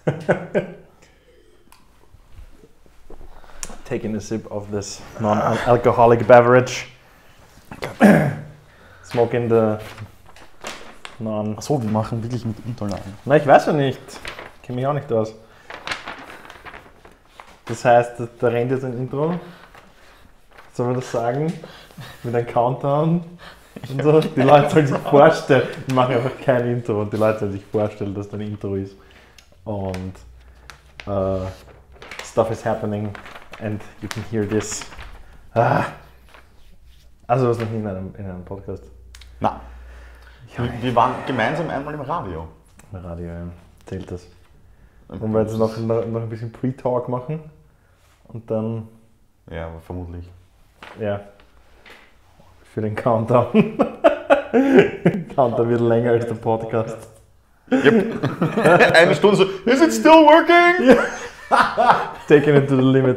Taking a sip of this non-alcoholic beverage. Smoking the non... Achso, wir machen wirklich mit Unterlagen. Na, ich weiß ja nicht. Kenne mich auch nicht aus. Das heißt, da rennt jetzt ein Intro. Sollen wir das sagen? Mit einem Countdown und so. Die Leute sollen sich vorstellen. Wir machen einfach kein Intro und die Leute sollen sich vorstellen, dass da ein Intro ist. Und stuff is happening and you can hear this. Also was noch nie in einem Podcast. Na, wir waren gemeinsam einmal im Radio. Im Radio, ja. Zählt das. Wollen wir jetzt noch ein bisschen Pre-Talk machen und dann... Ja, vermutlich. Ja. Für den Countdown. Countdown wird länger als der Podcast. Yep. Eine Stunde so, is it still working? Taking it to the limit.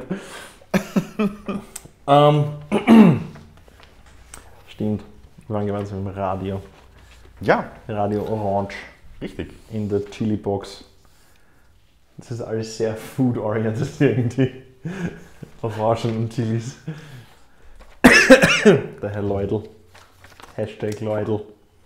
Stimmt, wir waren gemeinsam im Radio. Ja. Radio Orange. Richtig. In der Chili Box. Das ist alles sehr food-oriented irgendwie. Orangen und Chilis. Der Herr Leudl. Hashtag Leudl.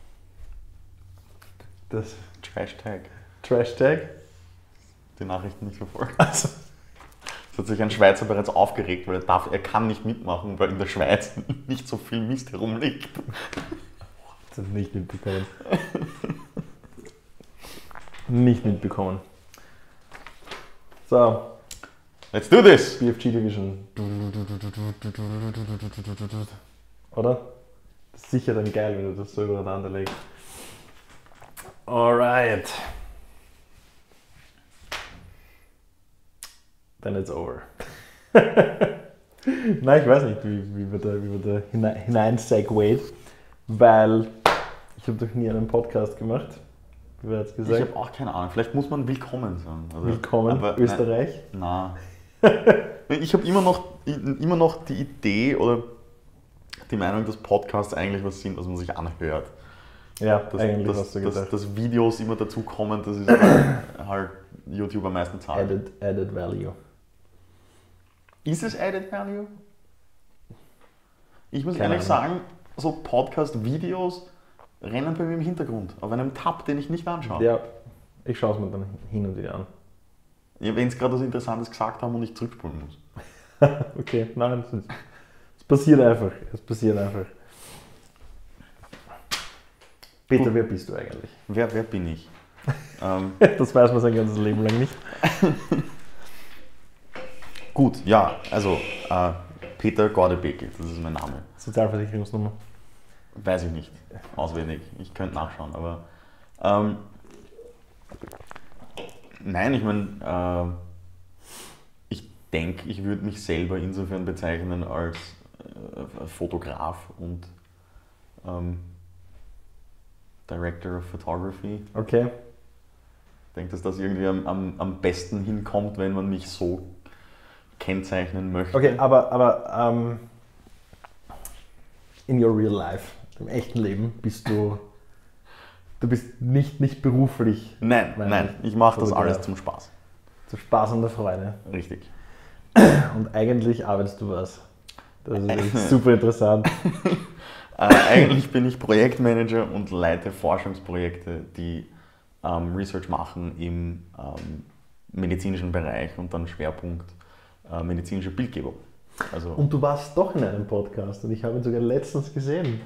Das Trashtag. Trashtag? Die Nachrichten nicht verfolgt. Also. Es hat sich ein Schweizer bereits aufgeregt, weil er kann nicht mitmachen, weil in der Schweiz nicht so viel Mist herumliegt. Das ist nicht mitbekommen. Nicht mitbekommen. So. Let's do this! BFG Division. Oder? Das ist sicher dann geil, wenn du das so übereinander legst. Alright. Then it's over. Nein, ich weiß nicht, wie wir da hinein segwayt, weil ich habe doch nie einen Podcast gemacht. Wie wir jetzt gesagt. Ich habe auch keine Ahnung. Vielleicht muss man willkommen sagen. Also, willkommen, Österreich? Nein. Ich habe immer noch die Idee oder die Meinung, dass Podcasts eigentlich was sind, was man sich anhört. Ja, eigentlich hast du gedacht. Dass Videos immer dazu kommen, das ist halt YouTube am meisten zahlt. Added Value. Ist es Added Value? Ich muss ehrlich sagen, so Podcast-Videos rennen bei mir im Hintergrund, auf einem Tab, den ich nicht anschaue. Ja, ich schaue es mir dann hin und wieder an. Ja, wenn es gerade was Interessantes gesagt haben und ich zurückspulen muss. Okay, nein, es passiert einfach. Es passiert einfach. Peter, wer bist du eigentlich? Wer bin ich? Das weiß man sein ganzes Leben lang nicht. Gut, ja, also Peter Gordebeke, das ist mein Name. Sozialversicherungsnummer? Weiß ich nicht, auswendig. Ich könnte nachschauen, aber nein, ich meine, ich denke, ich würde mich selber insofern bezeichnen als Fotograf und Director of Photography. Okay. Ich denke, dass das irgendwie am besten hinkommt, wenn man mich so kennzeichnen möchte. Okay, aber in your real life, im echten Leben, bist du bist nicht beruflich. Nein, ich mache das alles zum Spaß. Zum Spaß und der Freude. Richtig. Und eigentlich arbeitest du was. Das ist super interessant. Eigentlich bin ich Projektmanager und leite Forschungsprojekte, die Research machen im medizinischen Bereich und dann Schwerpunkt medizinische Bildgebung. Also und du warst doch in einem Podcast und ich habe ihn sogar letztens gesehen.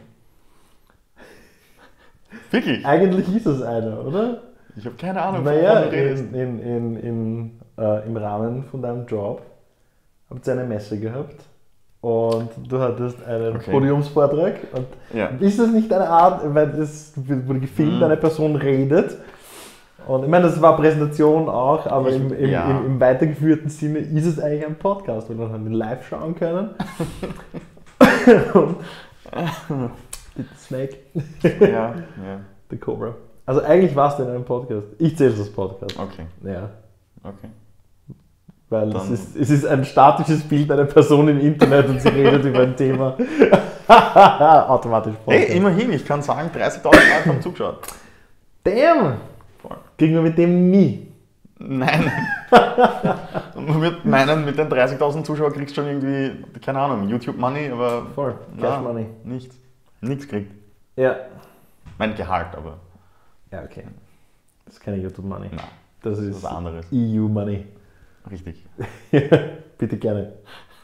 Wirklich? Eigentlich ist es einer, oder? Ich habe keine Ahnung, naja, im Rahmen von deinem Job habt ihr eine Messe gehabt und du hattest einen Podiumsvortrag. Und ist das nicht eine Art, weil es wurde gefilmt, eine Person redet? Und ich meine, das war Präsentation auch, aber im weitergeführten Sinne ist es eigentlich ein Podcast, weil wir dann live schauen können. Snake. Ja. The Cobra. Also eigentlich warst du in einem Podcast. Ich zähle es als Podcast. Okay. Ja. Okay. Weil es ist ein statisches Bild einer Person im Internet und sie redet über ein Thema. Automatisch Podcast. Hey, immerhin, ich kann sagen, 30.000 Leute haben zugeschaut. Damn! Kriegen wir mit dem nie. Nein. Man wird meinen, mit den 30.000 Zuschauern kriegst du schon irgendwie, keine Ahnung, YouTube Money, aber. Voll, Cash Money. Nichts. Nichts kriegt. Ja. Mein Gehalt, aber. Ja, okay. Das ist keine YouTube Money. Nein. Das ist was anderes. EU Money. Richtig. Bitte gerne.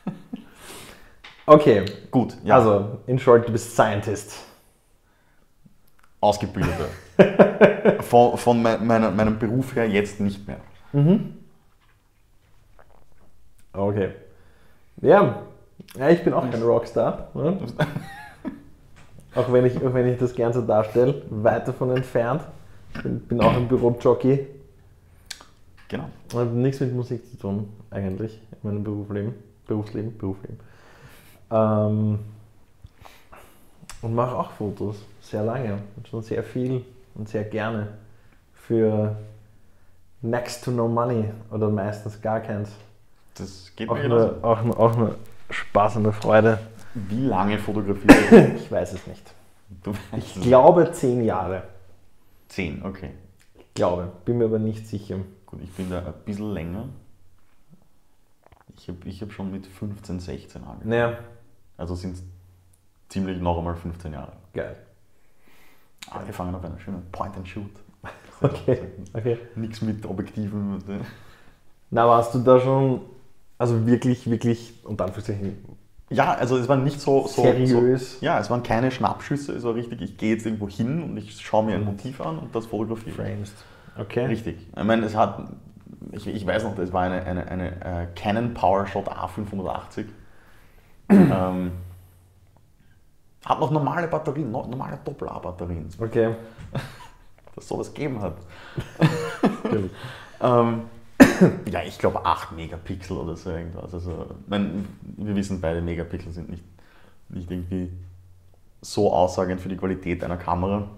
Okay. Gut, ja. Also, in short, du bist Scientist. Ausgebildeter. von meinem Beruf her jetzt nicht mehr. Okay. Ja, ich bin auch kein Rockstar. Ne? auch wenn ich das Ganze darstelle, weit davon entfernt. Bin auch ein Bürojockey. Genau. Und habe nichts mit Musik zu tun, eigentlich, in meinem Berufsleben. Und mache auch Fotos, sehr lange und schon sehr viel und sehr gerne. Für next to no money oder meistens gar keins. Das geht Auch mir auch nur Spaß und eine Freude. Wie lange fotografierst du? Ich weiß es nicht. Ich glaube 10 Jahre. 10, okay. Ich glaube, bin mir aber nicht sicher. Gut, ich bin da ein bisschen länger. Ich hab schon mit 15, 16 angefangen. Naja. Also sind es ziemlich noch einmal 15 Jahre. Geil. Angefangen auf einer schönen Point-and-Shoot. Okay. Nichts mit Objektiven. Na, warst du da schon, also wirklich, unter Anführungszeichen, ja, also es war nicht so seriös? Ja, es waren keine Schnappschüsse, es war richtig, ich gehe jetzt irgendwo hin und ich schaue mir ein Motiv an und das fotografiere. Frames. Okay. Richtig. Ich meine, ich weiß noch, das war eine Canon PowerShot A580. Hat noch normale Batterien, normale Doppel-A-Batterien. Okay. Dass es sowas gegeben hat. Ja, ich glaube 8 Megapixel oder so irgendwas. Also, wir wissen beide, Megapixel sind nicht irgendwie so aussagend für die Qualität einer Kamera.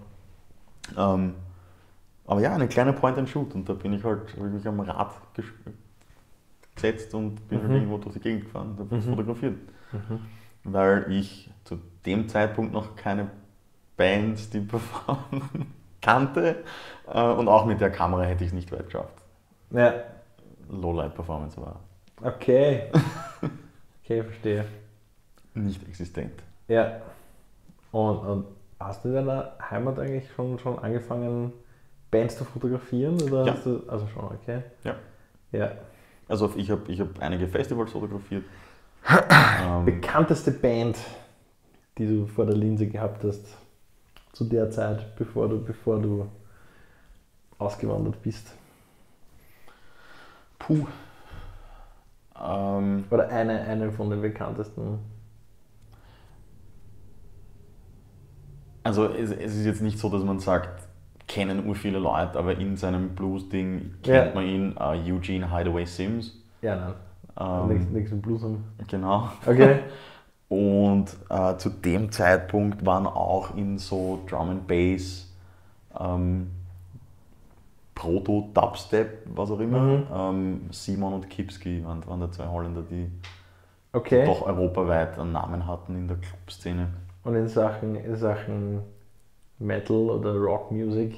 Aber ja, eine kleine Point-and-Shoot und da bin ich halt wirklich am Rad gesetzt und bin halt irgendwo durch die Gegend gefahren und habe fotografiert. Weil ich zu dem Zeitpunkt noch keine Bands, die performen, kannte und auch mit der Kamera hätte ich es nicht weit geschafft. Ja. Lowlight-Performance war. Okay. Okay, verstehe. Nicht existent. Ja. Und hast du in deiner Heimat eigentlich schon angefangen, Bands zu fotografieren? Oder ja. Hast du, also schon, okay. Ja. Also ich hab einige Festivals fotografiert. Bekannteste Band, die du vor der Linse gehabt hast, zu der Zeit, bevor du ausgewandert bist? Puh. Oder eine von den bekanntesten? Also es ist jetzt nicht so, dass man sagt, kennen viele Leute, aber in seinem Blues-Ding kennt man ihn, Eugene Hideaway Sims. Ja, nein. Nichts mit Blues haben. Genau. Okay. Und zu dem Zeitpunkt waren auch in so Drum and Bass, Proto-Dubstep, was auch immer, Simon und Kipski waren da zwei Holländer, die doch europaweit einen Namen hatten in der Clubszene. Und in Sachen Metal oder Rock Music?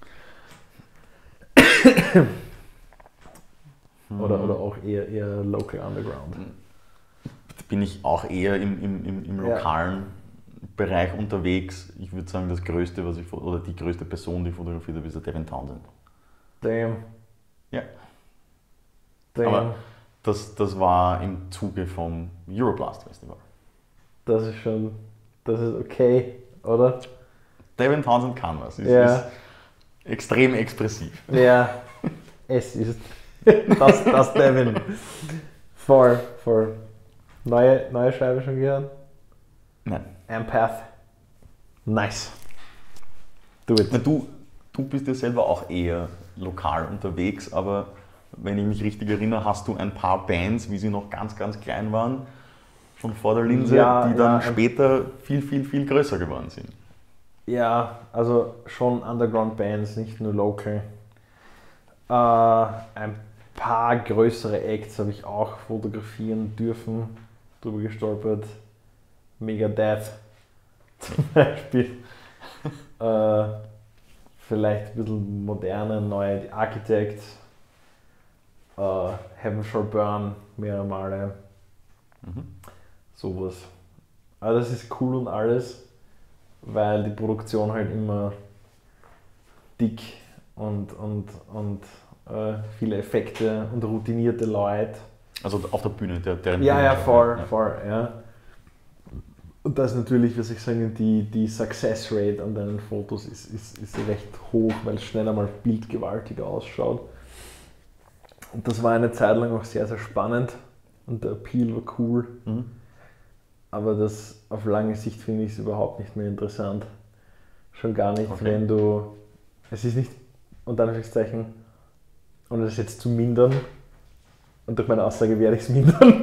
oder auch eher Local Underground? Bin ich auch eher im lokalen Bereich unterwegs. Ich würde sagen, das Größte, die größte Person, die ich fotografiert habe, ist der Devin Townsend. Damn. Ja. Damn. Aber das war im Zuge vom Euroblast Festival. Das ist okay, oder? Devin Townsend kann was. Ist extrem expressiv. Ja, es ist das Devin. For neue Scheibe schon gehört? Nein. Empath. Nice. Do it. Du bist ja selber auch eher lokal unterwegs, aber wenn ich mich richtig erinnere, hast du ein paar Bands, wie sie noch ganz, ganz klein waren, schon vor der Linse, die dann später viel größer geworden sind. Ja, also schon Underground-Bands, nicht nur local. Ein paar größere Acts habe ich auch fotografieren dürfen, drüber gestolpert. Megadeth zum Beispiel. Vielleicht ein bisschen moderne, neue Architect. Heaven Shall Burn mehrere Male. Sowas. Aber das ist cool und alles, weil die Produktion halt immer dick und viele Effekte und routinierte Leute. Also auf der Bühne, deren Ja, voll, ja. Und das ist natürlich, was ich sagen, die Success Rate an deinen Fotos ist recht hoch, weil es schnell einmal bildgewaltig ausschaut. Und das war eine Zeit lang auch sehr, sehr spannend und der Appeal war cool. Aber das auf lange Sicht finde ich es überhaupt nicht mehr interessant. Schon gar nicht, wenn du, es ist nicht, unter Anführungszeichen, ohne das jetzt zu mindern, und durch meine Aussage werde ich es mindern,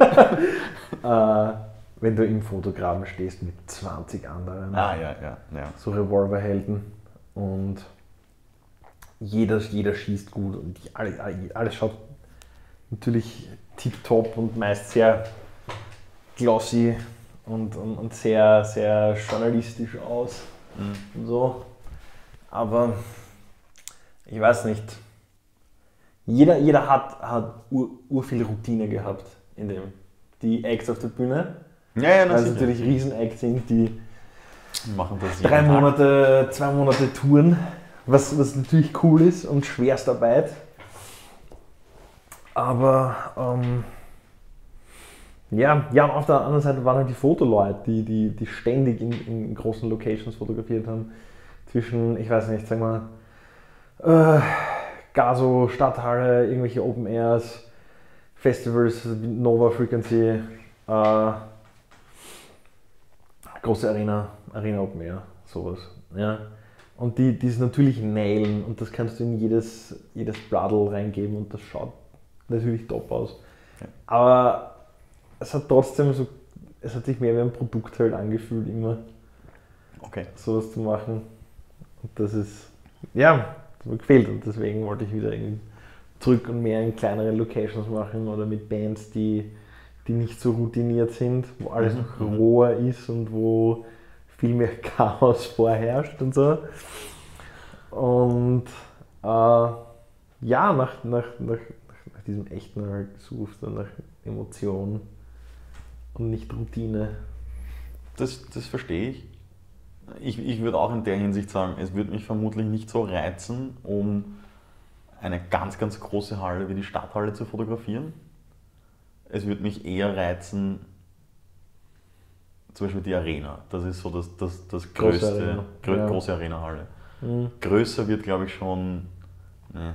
wenn du im Fotograben stehst mit 20 anderen, so Revolverhelden und jeder schießt gut und alles schaut natürlich tipptopp und meist sehr glossy und sehr, sehr journalistisch aus und so. Aber ich weiß nicht. Jeder hat viel Routine gehabt in dem. Die Acts auf der Bühne, weil es natürlich Riesen-Acts sind, die machen das 3 Monate, 2 Monate touren, was natürlich cool ist und Schwerstarbeit. Aber und auf der anderen Seite waren halt die Fotoleute, die ständig in großen Locations fotografiert haben. Zwischen, ich weiß nicht, sagen wir, Gaso, Stadthalle, irgendwelche Open Airs, Festivals, Nova Frequency, große Arena Open Air, sowas. Ja. Und die es natürlich nailen und das kannst du in jedes Bladel reingeben und das schaut natürlich top aus. Ja. Aber es hat trotzdem es hat sich mehr wie ein Produkt halt angefühlt immer, sowas zu machen. Und das ist, das mir gefällt und deswegen wollte ich wieder zurück und mehr in kleinere Locations machen oder mit Bands, die nicht so routiniert sind, wo alles noch roher ist und wo viel mehr Chaos vorherrscht und so. Und nach diesem echten halt suchst du nach Emotionen und nicht Routine. Das verstehe ich. Ich würde auch in der Hinsicht sagen, es würde mich vermutlich nicht so reizen, um eine ganz, ganz große Halle wie die Stadthalle zu fotografieren. Es würde mich eher reizen, zum Beispiel die Arena. Das ist so das größte, große Arena-Halle. Größer wird, glaube ich, schon. Ne.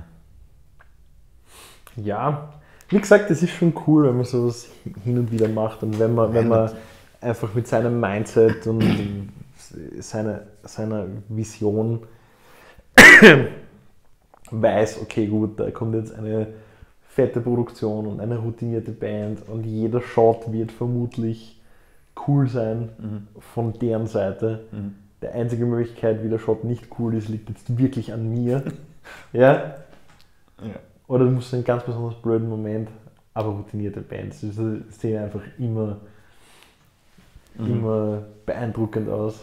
Ja, wie gesagt, das ist schon cool, wenn man sowas hin und wieder macht und wenn man einfach mit seinem Mindset und seiner Vision weiß, okay gut, da kommt jetzt eine fette Produktion und eine routinierte Band und jeder Shot wird vermutlich cool sein von deren Seite. Die einzige Möglichkeit, wie der Shot nicht cool ist, liegt jetzt wirklich an mir. Ja? Oder du musst einen ganz besonders blöden Moment, aber routinierte Bands, die sehen einfach immer beeindruckend aus.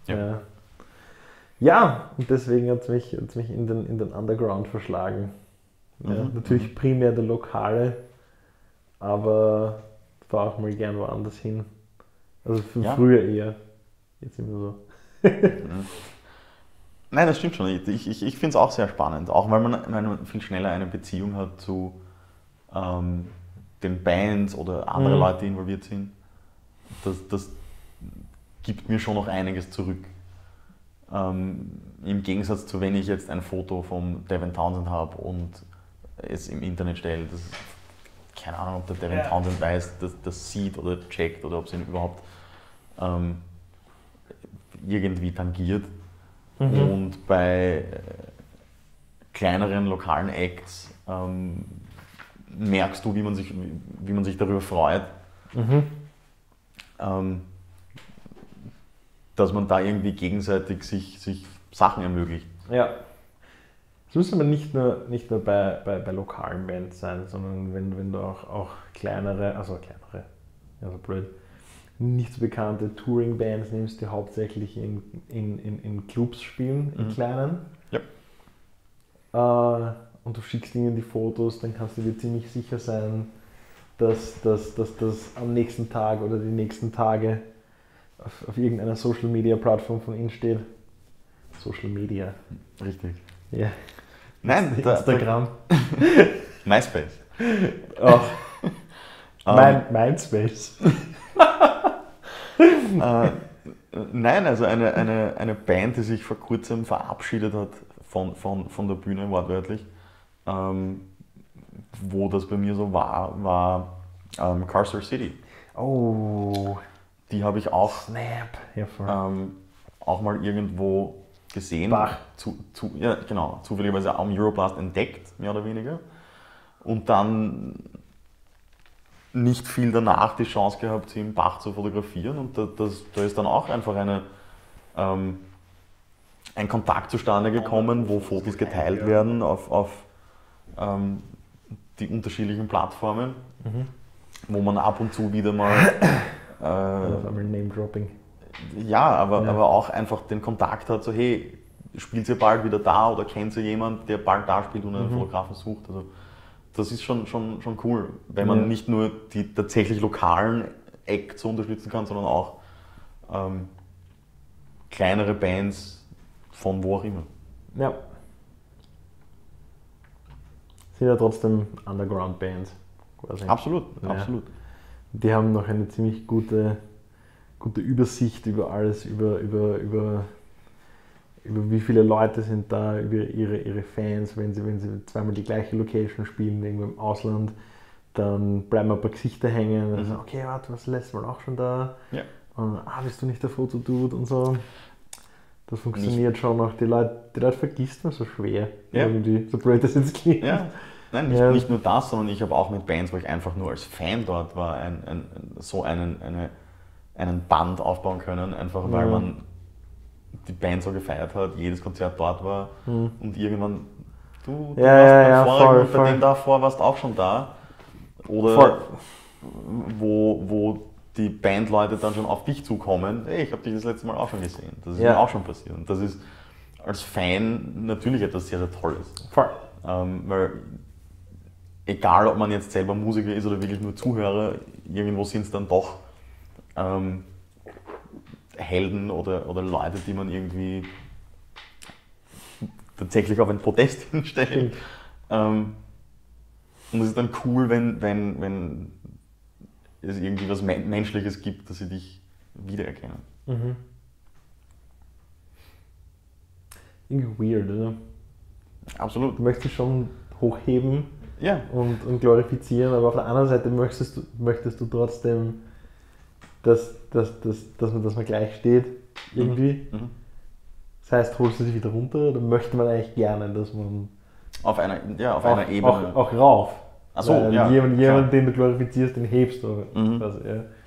Ja, und deswegen hat es mich in den Underground verschlagen. Ja, natürlich primär der Lokale, aber fahr auch mal gern woanders hin. Also früher eher, jetzt immer so. Nein, das stimmt schon. Ich finde es auch sehr spannend, auch weil man viel schneller eine Beziehung hat zu den Bands oder andere Leute, die involviert sind. Das gibt mir schon noch einiges zurück. Im Gegensatz zu, wenn ich jetzt ein Foto vom Devin Townsend habe und es im Internet stelle, keine Ahnung, ob der Devin Townsend weiß, das sieht oder checkt oder ob es ihn überhaupt irgendwie tangiert. Und bei kleineren lokalen Acts merkst du, wie man sich darüber freut, dass man da irgendwie gegenseitig sich Sachen ermöglicht. Ja. Es muss aber nicht nur bei lokalen Bands sein, sondern wenn du auch kleinere, blöd, nicht so bekannte Touring-Bands nimmst, die hauptsächlich in Clubs spielen, in kleinen. Ja. und du schickst ihnen die Fotos, dann kannst du dir ziemlich sicher sein, dass das am nächsten Tag oder die nächsten Tage auf irgendeiner Social Media Plattform von ihnen steht. Social Media. Richtig. Ja. Nein, Instagram. MySpace. Ach. MySpace. Nein, also eine Band, die sich vor kurzem verabschiedet hat von der Bühne, wortwörtlich, wo das bei mir so war Carcer City. Oh. Die habe ich auch, Snap. Ja, auch mal irgendwo gesehen. Bach. Ja, genau, zufälligerweise am Euroblast entdeckt, mehr oder weniger. Und dann nicht viel danach die Chance gehabt, sie im Bach zu fotografieren. Und da ist dann auch einfach ein Kontakt zustande gekommen, wo Fotos geteilt werden auf die unterschiedlichen Plattformen, wo man ab und zu wieder mal Name-Dropping. Ja, aber auch einfach den Kontakt hat, so hey, spielt ihr bald wieder da oder kennt ihr jemanden, der bald da spielt und einen Fotografen sucht. Also das ist schon cool, wenn man nicht nur die tatsächlich lokalen Acts unterstützen kann, sondern auch kleinere Bands von wo auch immer. Ja. Sind ja trotzdem Underground-Bands. Quasi. Absolut, ja. Absolut. Die haben noch eine ziemlich gute Übersicht über alles, über wie viele Leute sind da, über ihre Fans, wenn sie zweimal die gleiche Location spielen, irgendwo im Ausland, dann bleiben ein paar Gesichter hängen, und sagen, okay, warte, was letztes Mal auch schon da? Ja. Und bist du nicht der Fotodude und so. Das funktioniert nicht. Schon noch. Die Leute vergisst man so schwer, irgendwie, so blöd das jetzt klingt. Ja. Nein, nicht nur das, sondern ich habe auch mit Bands, wo ich einfach nur als Fan dort war, einen Band aufbauen können, einfach weil man die Band so gefeiert hat, jedes Konzert dort war und irgendwann, du warst beim vorigen und bei dem davor warst auch schon da. Oder wo die Bandleute dann schon auf dich zukommen, hey, ich habe dich das letzte Mal auch schon gesehen. Das ist mir auch schon passiert. Und das ist als Fan natürlich etwas sehr, sehr Tolles. Voll. Weil egal, ob man jetzt selber Musiker ist oder wirklich nur Zuhörer, irgendwo sind es dann doch Helden oder Leute, die man irgendwie tatsächlich auf ein Podest hinstellt. Und es ist dann cool, wenn es irgendwie was Menschliches gibt, dass sie dich wiedererkennen. Irgendwie weird, oder? Absolut. Du möchtest schon hochheben und glorifizieren, aber auf der anderen Seite möchtest du trotzdem, dass man gleich steht, irgendwie. Das heißt, holst du dich wieder runter oder möchte man eigentlich gerne, dass man auf einer Ebene auch rauf. Achso, jemand, den du glorifizierst, den hebst du. Also,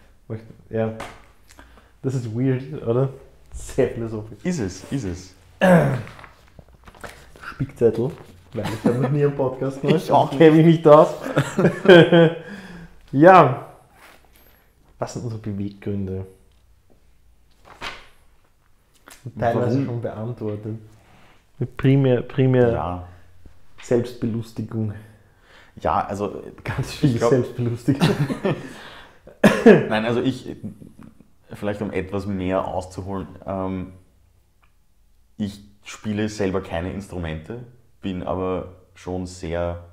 das ist weird, oder? Sehr philosophisch. Ist es. Spickzettel, weil ich habe noch nie einen Podcast gemacht. Ich auch nicht. Kenne mich nicht aus. Ja. Was sind unsere Beweggründe? Teilweise schon beantwortet. Primär Selbstbelustigung. Ja, also ganz viel Selbstbelustigung. Nein, also vielleicht um etwas mehr auszuholen, ich spiele selber keine Instrumente, bin aber schon sehr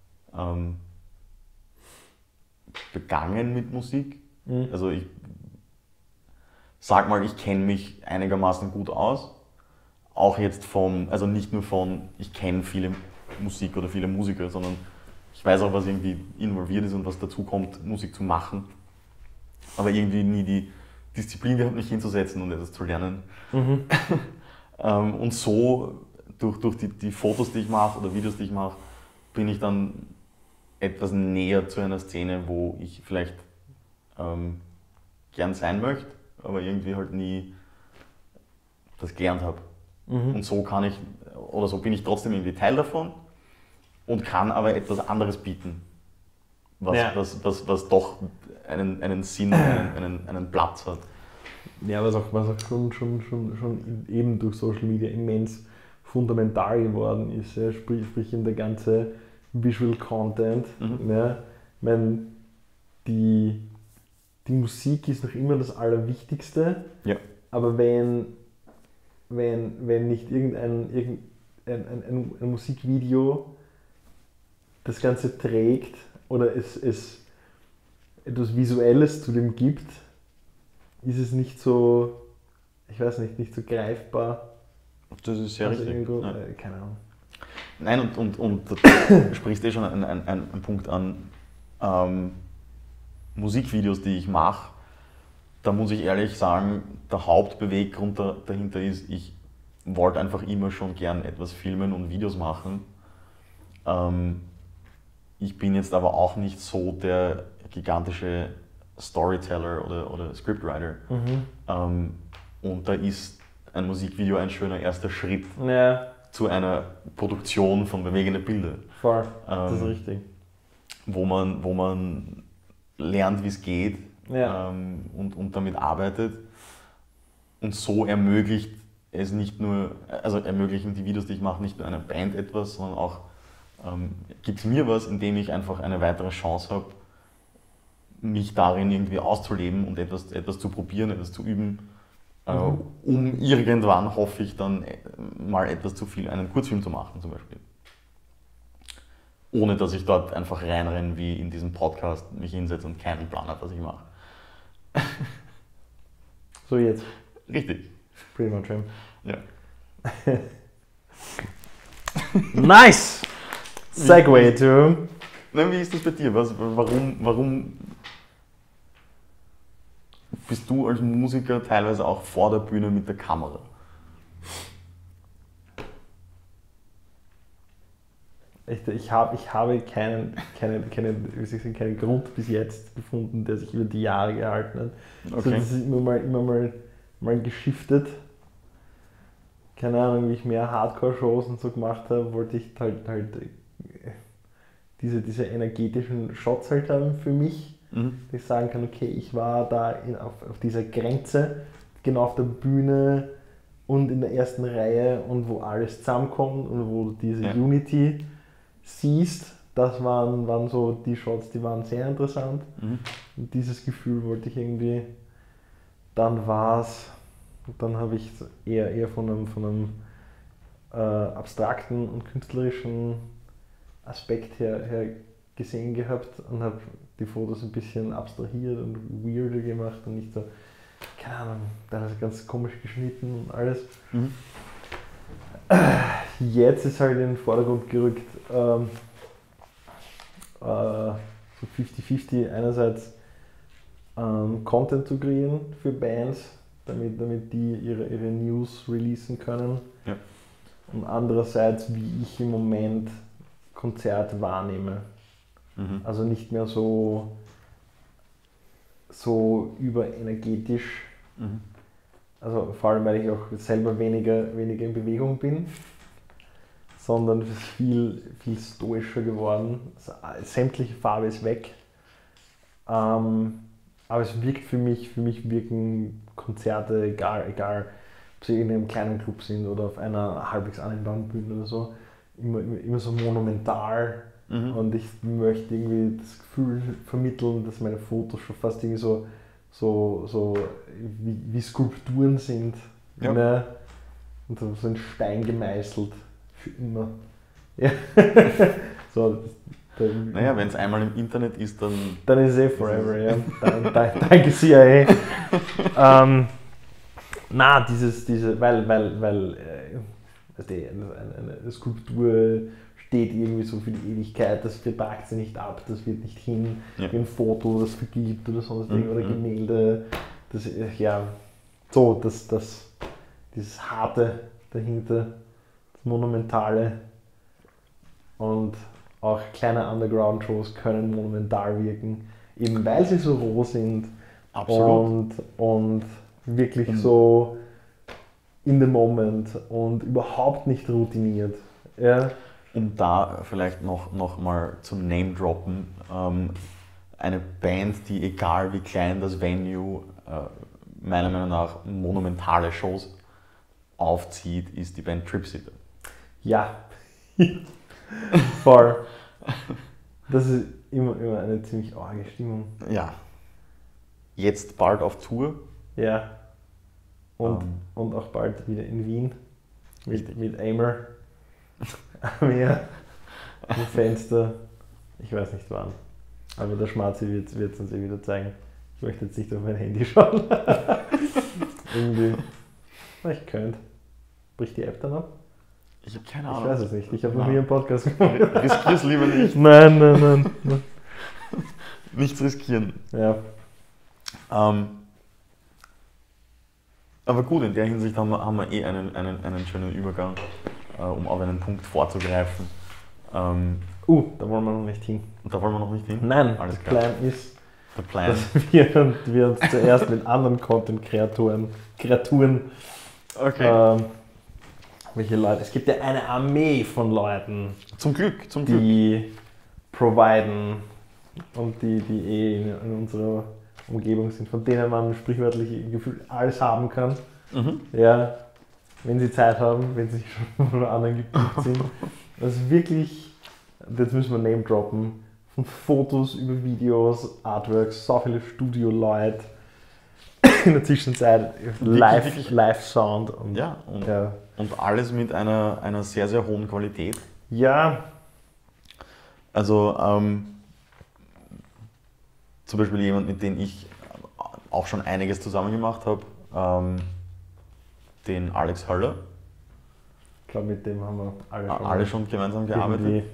begangen mit Musik. Also ich sag mal, ich kenne mich einigermaßen gut aus. Auch jetzt also nicht nur ich kenne viele Musik oder viele Musiker, sondern ich weiß auch, was irgendwie involviert ist und was dazu kommt, Musik zu machen. Aber irgendwie nie die Disziplin gehabt, mich hinzusetzen und etwas zu lernen. Und so, durch die Fotos, die ich mache oder Videos, die ich mache, bin ich dann etwas näher zu einer Szene, wo ich vielleicht gern sein möchte, aber irgendwie halt nie das gelernt habe. Und so bin ich trotzdem irgendwie Teil davon und kann aber etwas anderes bieten, was doch einen Sinn, einen Platz hat. Ja, was auch schon eben durch Social Media immens fundamental geworden ist, ja, sprich in der ganze Visual Content. Ja. Ich meine, die Musik ist noch immer das Allerwichtigste, ja. aber wenn nicht ein Musikvideo das Ganze trägt oder es etwas Visuelles zu dem gibt, ist es nicht so, ich weiß nicht so greifbar. Das ist sehr richtig. Irgendwo, keine Ahnung. Nein, und du sprichst schon einen Punkt an, Musikvideos, die ich mache. Da muss ich ehrlich sagen, der Hauptbeweggrund dahinter ist, ich wollte einfach immer schon gern etwas filmen und Videos machen. Ich bin jetzt aber auch nicht so der gigantische Storyteller oder Scriptwriter. Und da ist ein Musikvideo ein schöner erster Schritt zu einer Produktion von bewegenden Bildern. Voll, das ist richtig. Wo man lernt, wie es geht und damit arbeitet. Und so ermöglichen die Videos, die ich mache, nicht nur einer Band etwas, sondern auch gibt es mir was, indem ich einfach eine weitere Chance habe, mich darin irgendwie auszuleben und etwas zu probieren, etwas zu üben, um irgendwann, hoffe ich, dann mal etwas zu viel, einen Kurzfilm zu machen zum Beispiel. Ohne dass ich dort einfach reinrenne, wie in diesem Podcast, mich hinsetze und keinen Plan habe, was ich mache. So jetzt. Richtig. Pretty much him. Ja. Nice! Segway to... Nein, wie ist das bei dir? Warum bist du als Musiker teilweise auch vor der Bühne mit der Kamera? Ich habe keinen Grund bis jetzt gefunden, der sich über die Jahre gehalten hat. Okay. Also das ist immer mal geschiftet. Keine Ahnung, wie ich mehr Hardcore-Shows und so gemacht habe, wollte ich halt diese energetischen Shots halt haben für mich, dass ich sagen kann, okay, ich war da auf dieser Grenze, genau auf der Bühne und in der ersten Reihe und wo alles zusammenkommt und wo du diese Unity siehst, das waren so die Shots, die waren sehr interessant. Und dieses Gefühl wollte ich irgendwie, dann habe ich eher von einem abstrakten und künstlerischen Aspekt her gesehen gehabt und habe die Fotos ein bisschen abstrahiert und weirder gemacht und nicht so, keine Ahnung, teilweise ganz komisch geschnitten und alles. Jetzt ist halt in den Vordergrund gerückt, so 50-50, einerseits Content zu kreieren für Bands, damit die ihre News releasen können. Ja. Und andererseits, wie ich im Moment Konzert wahrnehme. Also nicht mehr so überenergetisch. Also vor allem, weil ich auch selber weniger in Bewegung bin, sondern es ist viel stoischer geworden. Also, sämtliche Farbe ist weg. Aber es wirkt für mich wirken Konzerte, egal ob sie in einem kleinen Club sind oder auf einer halbwegs annehmbaren Bühne oder so, immer so monumental. Und ich möchte irgendwie das Gefühl vermitteln, dass meine Fotos schon fast irgendwie so wie Skulpturen sind. Ja. Ne? Und so in Stein gemeißelt. Für immer. Ja. So, naja, wenn es einmal im Internet ist, dann ist es forever, ja. Danke CIA. Weil eine Skulptur steht irgendwie so für die Ewigkeit, das vertragt sie nicht ab, das wird nicht hin, wie ein Foto, das vergibt oder sonst oder Gemälde, dieses Harte dahinter, das Monumentale. Und auch kleine Underground-Shows können monumental wirken, eben weil sie so roh sind. Absolut. Und wirklich so in the moment und überhaupt nicht routiniert. Ja. Um da vielleicht noch mal zu Name-droppen, eine Band, die egal wie klein das Venue, meiner Meinung nach monumentale Shows aufzieht, ist die Band Tripsitter. Ja. Voll. Das ist immer eine ziemlich arge Stimmung. Ja. Jetzt bald auf Tour. Ja. Und auch bald wieder in Wien. Mit Aimer. Mehr. Am Fenster. Ich weiß nicht wann. Aber der Schmarzi wird es uns wieder zeigen. Ich möchte jetzt nicht auf mein Handy schauen. Irgendwie. Ich könnte. Bricht die App dann ab? Ich habe keine Ahnung. Ich weiß es nicht. Ich habe noch nie einen Podcast gemacht. Riskier's lieber nicht. Nein. Nichts riskieren. Ja. Aber gut, in der Hinsicht haben wir eh einen schönen Übergang, um auf einen Punkt vorzugreifen. Da wollen wir noch nicht hin. Da wollen wir noch nicht hin? Nein, alles der klar. Plan ist, Der Plan. dass wir uns zuerst mit anderen Content-Kreaturen Okay. welche Leute, es gibt ja eine Armee von Leuten, Zum Glück. die providen und die in unserer Umgebung sind, von denen man sprichwörtlich gefühlt alles haben kann. Mhm. Ja, wenn sie Zeit haben, wenn sie schon von anderen gebucht sind. Das ist wirklich, jetzt müssen wir Name droppen, von Fotos über Videos, Artworks, so viele Studio-Leute, in der Zwischenzeit Live-Sound und und alles mit einer sehr, sehr hohen Qualität. Ja. Also zum Beispiel jemand, mit dem ich auch schon einiges zusammen gemacht habe, den Alex Höller. Ich glaube, mit dem haben wir alle schon gemeinsam gearbeitet.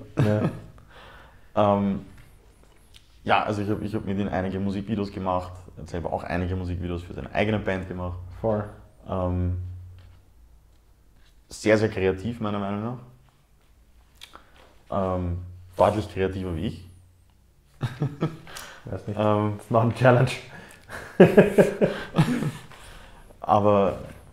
Ja, also ich hab mit ihm einige Musikvideos gemacht, er hat selber auch einige Musikvideos für seine eigene Band gemacht. Voll. Sehr, sehr kreativ, meiner Meinung nach. Deutlich kreativer wie ich. Weiß nicht. It's not a challenge. Aber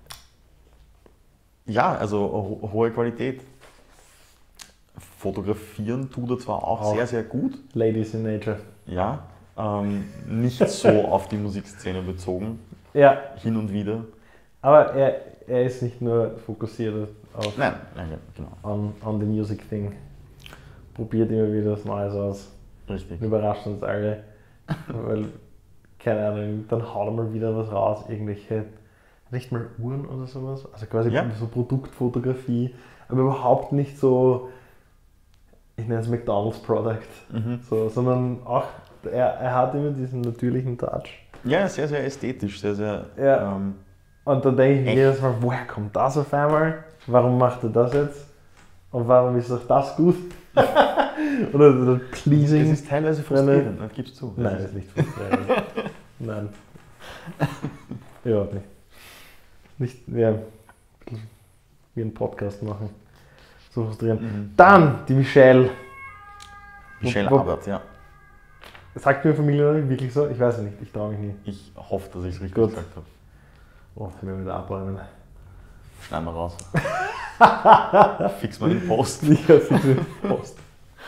ja, also hohe Qualität. Fotografieren tut er zwar auch sehr, sehr gut. Ladies in Nature. Ja, nicht so auf die Musikszene bezogen. Ja. Hin und wieder. Aber er ist nicht nur fokussiert auf Nein, genau. on the music thing. Probiert immer wieder was Neues aus. Richtig. Überrascht uns alle. Weil, keine Ahnung, dann haut er mal wieder was raus, irgendwelche, nicht mal Uhren oder sowas. Also quasi so Produktfotografie, aber überhaupt nicht so, ich nenne es McDonald's Product, so, sondern auch, er hat immer diesen natürlichen Touch. Ja, sehr, sehr ästhetisch, sehr, sehr. Ja. Und dann denke ich mir jedes Mal, woher kommt das auf einmal? Warum macht er das jetzt? Und warum ist auch das gut? oder pleasing. Das ist teilweise frustrierend, das gibst du. Nein, das ist nicht frustrierend. Nein. Überhaupt nicht. Nicht wie einen Podcast machen. So frustrierend. Dann die Michelle. Michelle Abert, ja. Sagt mir Familie wirklich so? Ich weiß es nicht, ich traue mich nie. Ich hoffe, dass ich es richtig gesagt habe. Oh, wir müssen wieder abräumen. Schneiden wir raus. Fix mal den Post. Ja, fix mal den Post.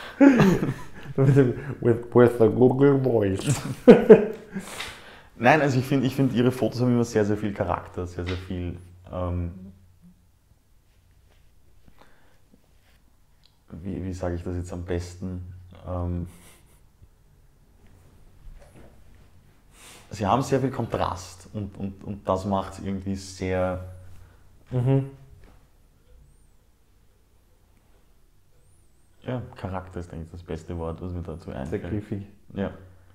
with the Google Voice. Nein, also ich finde ihre Fotos haben immer sehr, sehr viel Charakter, sehr, sehr viel. Wie sage ich das jetzt am besten? Sie haben sehr viel Kontrast und das macht es irgendwie sehr. Ja, Charakter ist eigentlich das beste Wort, was mir dazu einfällt. Sehr griffig. Ja.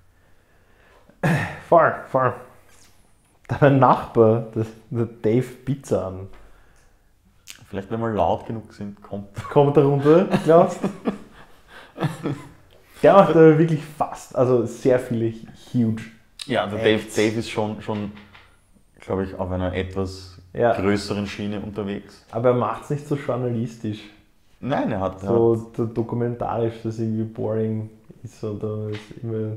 Voll. Da mein Nachbar, der Dave Pizzan. Vielleicht, wenn wir laut genug sind, kommt er runter, glaubst du? Der macht aber wirklich fast, also sehr viele huge. Ja, der Dave ist schon glaube ich, auf einer etwas größeren Schiene unterwegs. Aber er macht es nicht so journalistisch. Nein, er hat so dokumentarisch, dass irgendwie boring ist oder ist immer.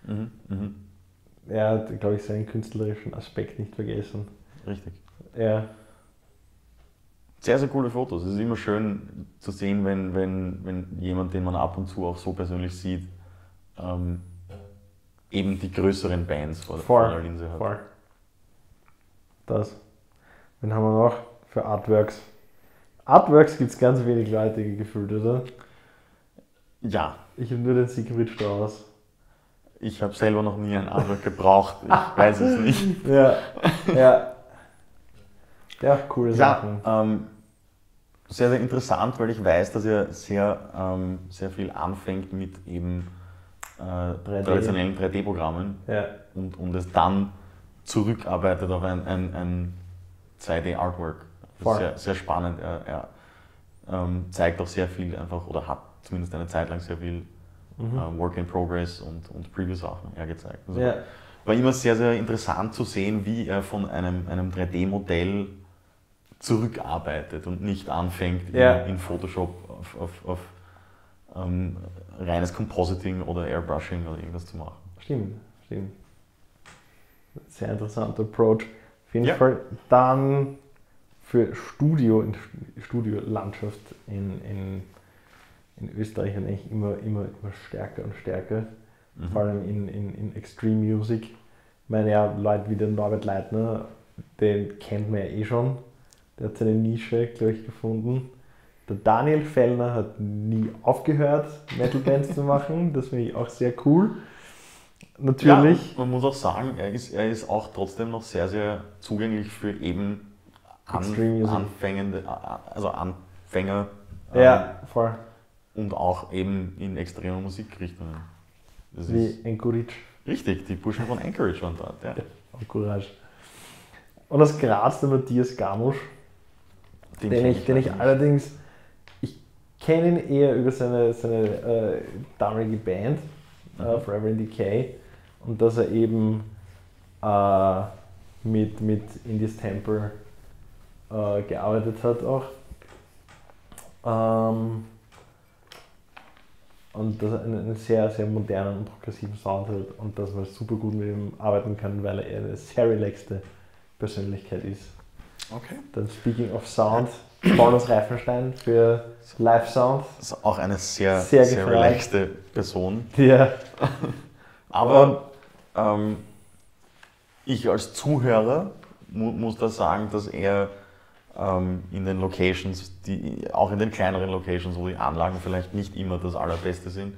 Er hat, glaube ich, seinen künstlerischen Aspekt nicht vergessen. Richtig. Ja. Sehr, sehr coole Fotos. Es ist immer schön zu sehen, wenn jemand, den man ab und zu auch so persönlich sieht, eben die größeren Bands vor der Linse hat. Voll. Das. Wen haben wir noch für Artworks? Artworks gibt es ganz wenig Leute gefühlt, oder? Ja. Ich habe nur den Secret Strauß. Ich habe selber noch nie ein Artwork gebraucht, ich weiß es nicht. Ja, ja. Ja, coole Sachen. Ja, sehr, sehr interessant, weil ich weiß, dass er sehr viel anfängt mit eben 3D. Traditionellen 3D-Programmen und es dann zurückarbeitet auf ein 2D-Artwork. Sehr, sehr spannend. Er zeigt auch sehr viel einfach, oder hat zumindest eine Zeit lang sehr viel Work in Progress und Preview-Sachen hergezeigt. Also war immer sehr, sehr interessant zu sehen, wie er von einem 3D-Modell zurückarbeitet und nicht anfängt in Photoshop auf reines Compositing oder Airbrushing oder irgendwas zu machen. Stimmt. Sehr interessanter Approach. Auf jeden Fall dann für Studiolandschaft in Österreich eigentlich immer stärker und stärker. Vor allem in Extreme Music. Ich meine, Leute wie der Norbert Leitner, den kennt man ja eh schon. Der hat seine Nische, glaube ich, gefunden. Der Daniel Fellner hat nie aufgehört, Metal-Bands zu machen. Das finde ich auch sehr cool. Natürlich. Ja, man muss auch sagen, er ist auch trotzdem noch sehr, sehr zugänglich für eben Anfänger. Voll. Und auch eben in extremen Musikrichtungen. Wie Anchorage. Richtig, die Burschen von Anchorage waren dort. Ja. Courage. Und aus Graz der Matthias Gamusch, den ich allerdings, ich kenne ihn eher über seine damalige Band, Forever in Decay, und dass er eben mit Indies Temple gearbeitet hat auch. Und dass er einen sehr, sehr modernen und progressiven Sound hat und dass man super gut mit ihm arbeiten kann, weil er eine sehr relaxte Persönlichkeit ist. Okay. Dann Speaking of Sound, Paulus Reifenstein für Live-Sound. Das ist auch eine sehr relaxte Person. Ja. Aber ich als Zuhörer muss da sagen, dass er in den Locations, auch in den kleineren Locations, wo die Anlagen vielleicht nicht immer das Allerbeste sind,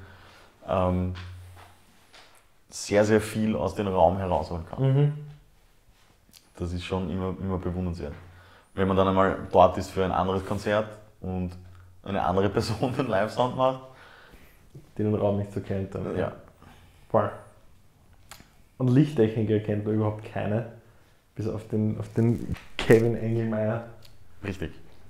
sehr, sehr viel aus dem Raum herausholen kann. Das ist schon immer bewundernswert. Wenn man dann einmal dort ist für ein anderes Konzert und eine andere Person den Live-Sound macht, die den Raum nicht so kennt. Dann. Ja. Voll. Und Lichttechniker kennt man überhaupt keine, bis auf den Kevin Engelmeier. Richtig.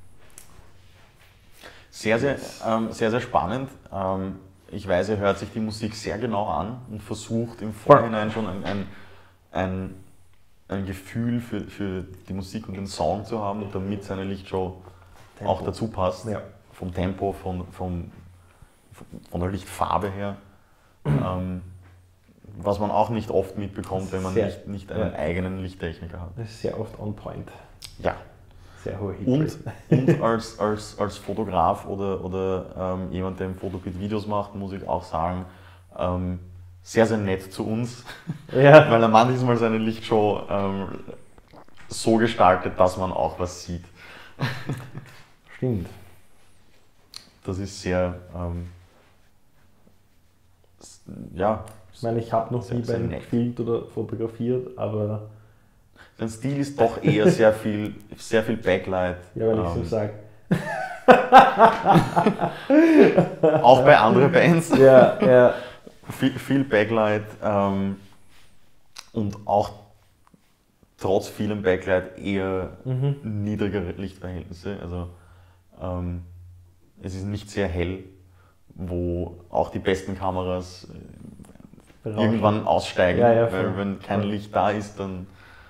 Sehr, sehr spannend. Ich weiß, er hört sich die Musik sehr genau an und versucht im Vorhinein schon ein Gefühl für die Musik und den Sound zu haben, damit seine Lichtshow auch dazu passt. Ja. Vom Tempo, von der Lichtfarbe her. Was man auch nicht oft mitbekommt, wenn man nicht einen eigenen Lichttechniker hat. Das ist sehr oft on point. Ja. Sehr hohe Hitrate. Und als Fotograf oder jemand, der im Fotopit Videos macht, muss ich auch sagen, sehr, sehr nett zu uns, weil er manchmal seine Lichtshow so gestaltet, dass man auch was sieht. Stimmt. Das ist sehr, Ich meine, ich habe noch nie bei einem gefilmt oder fotografiert, aber... Sein Stil ist doch eher sehr viel Backlight. Ja, weil ich so sage. Auch bei anderen Bands. Ja. Viel Backlight und auch trotz vielem Backlight eher niedrigere Lichtverhältnisse. Also es ist nicht sehr hell, wo auch die besten Kameras irgendwann aussteigen, weil wenn kein Licht da ist, dann...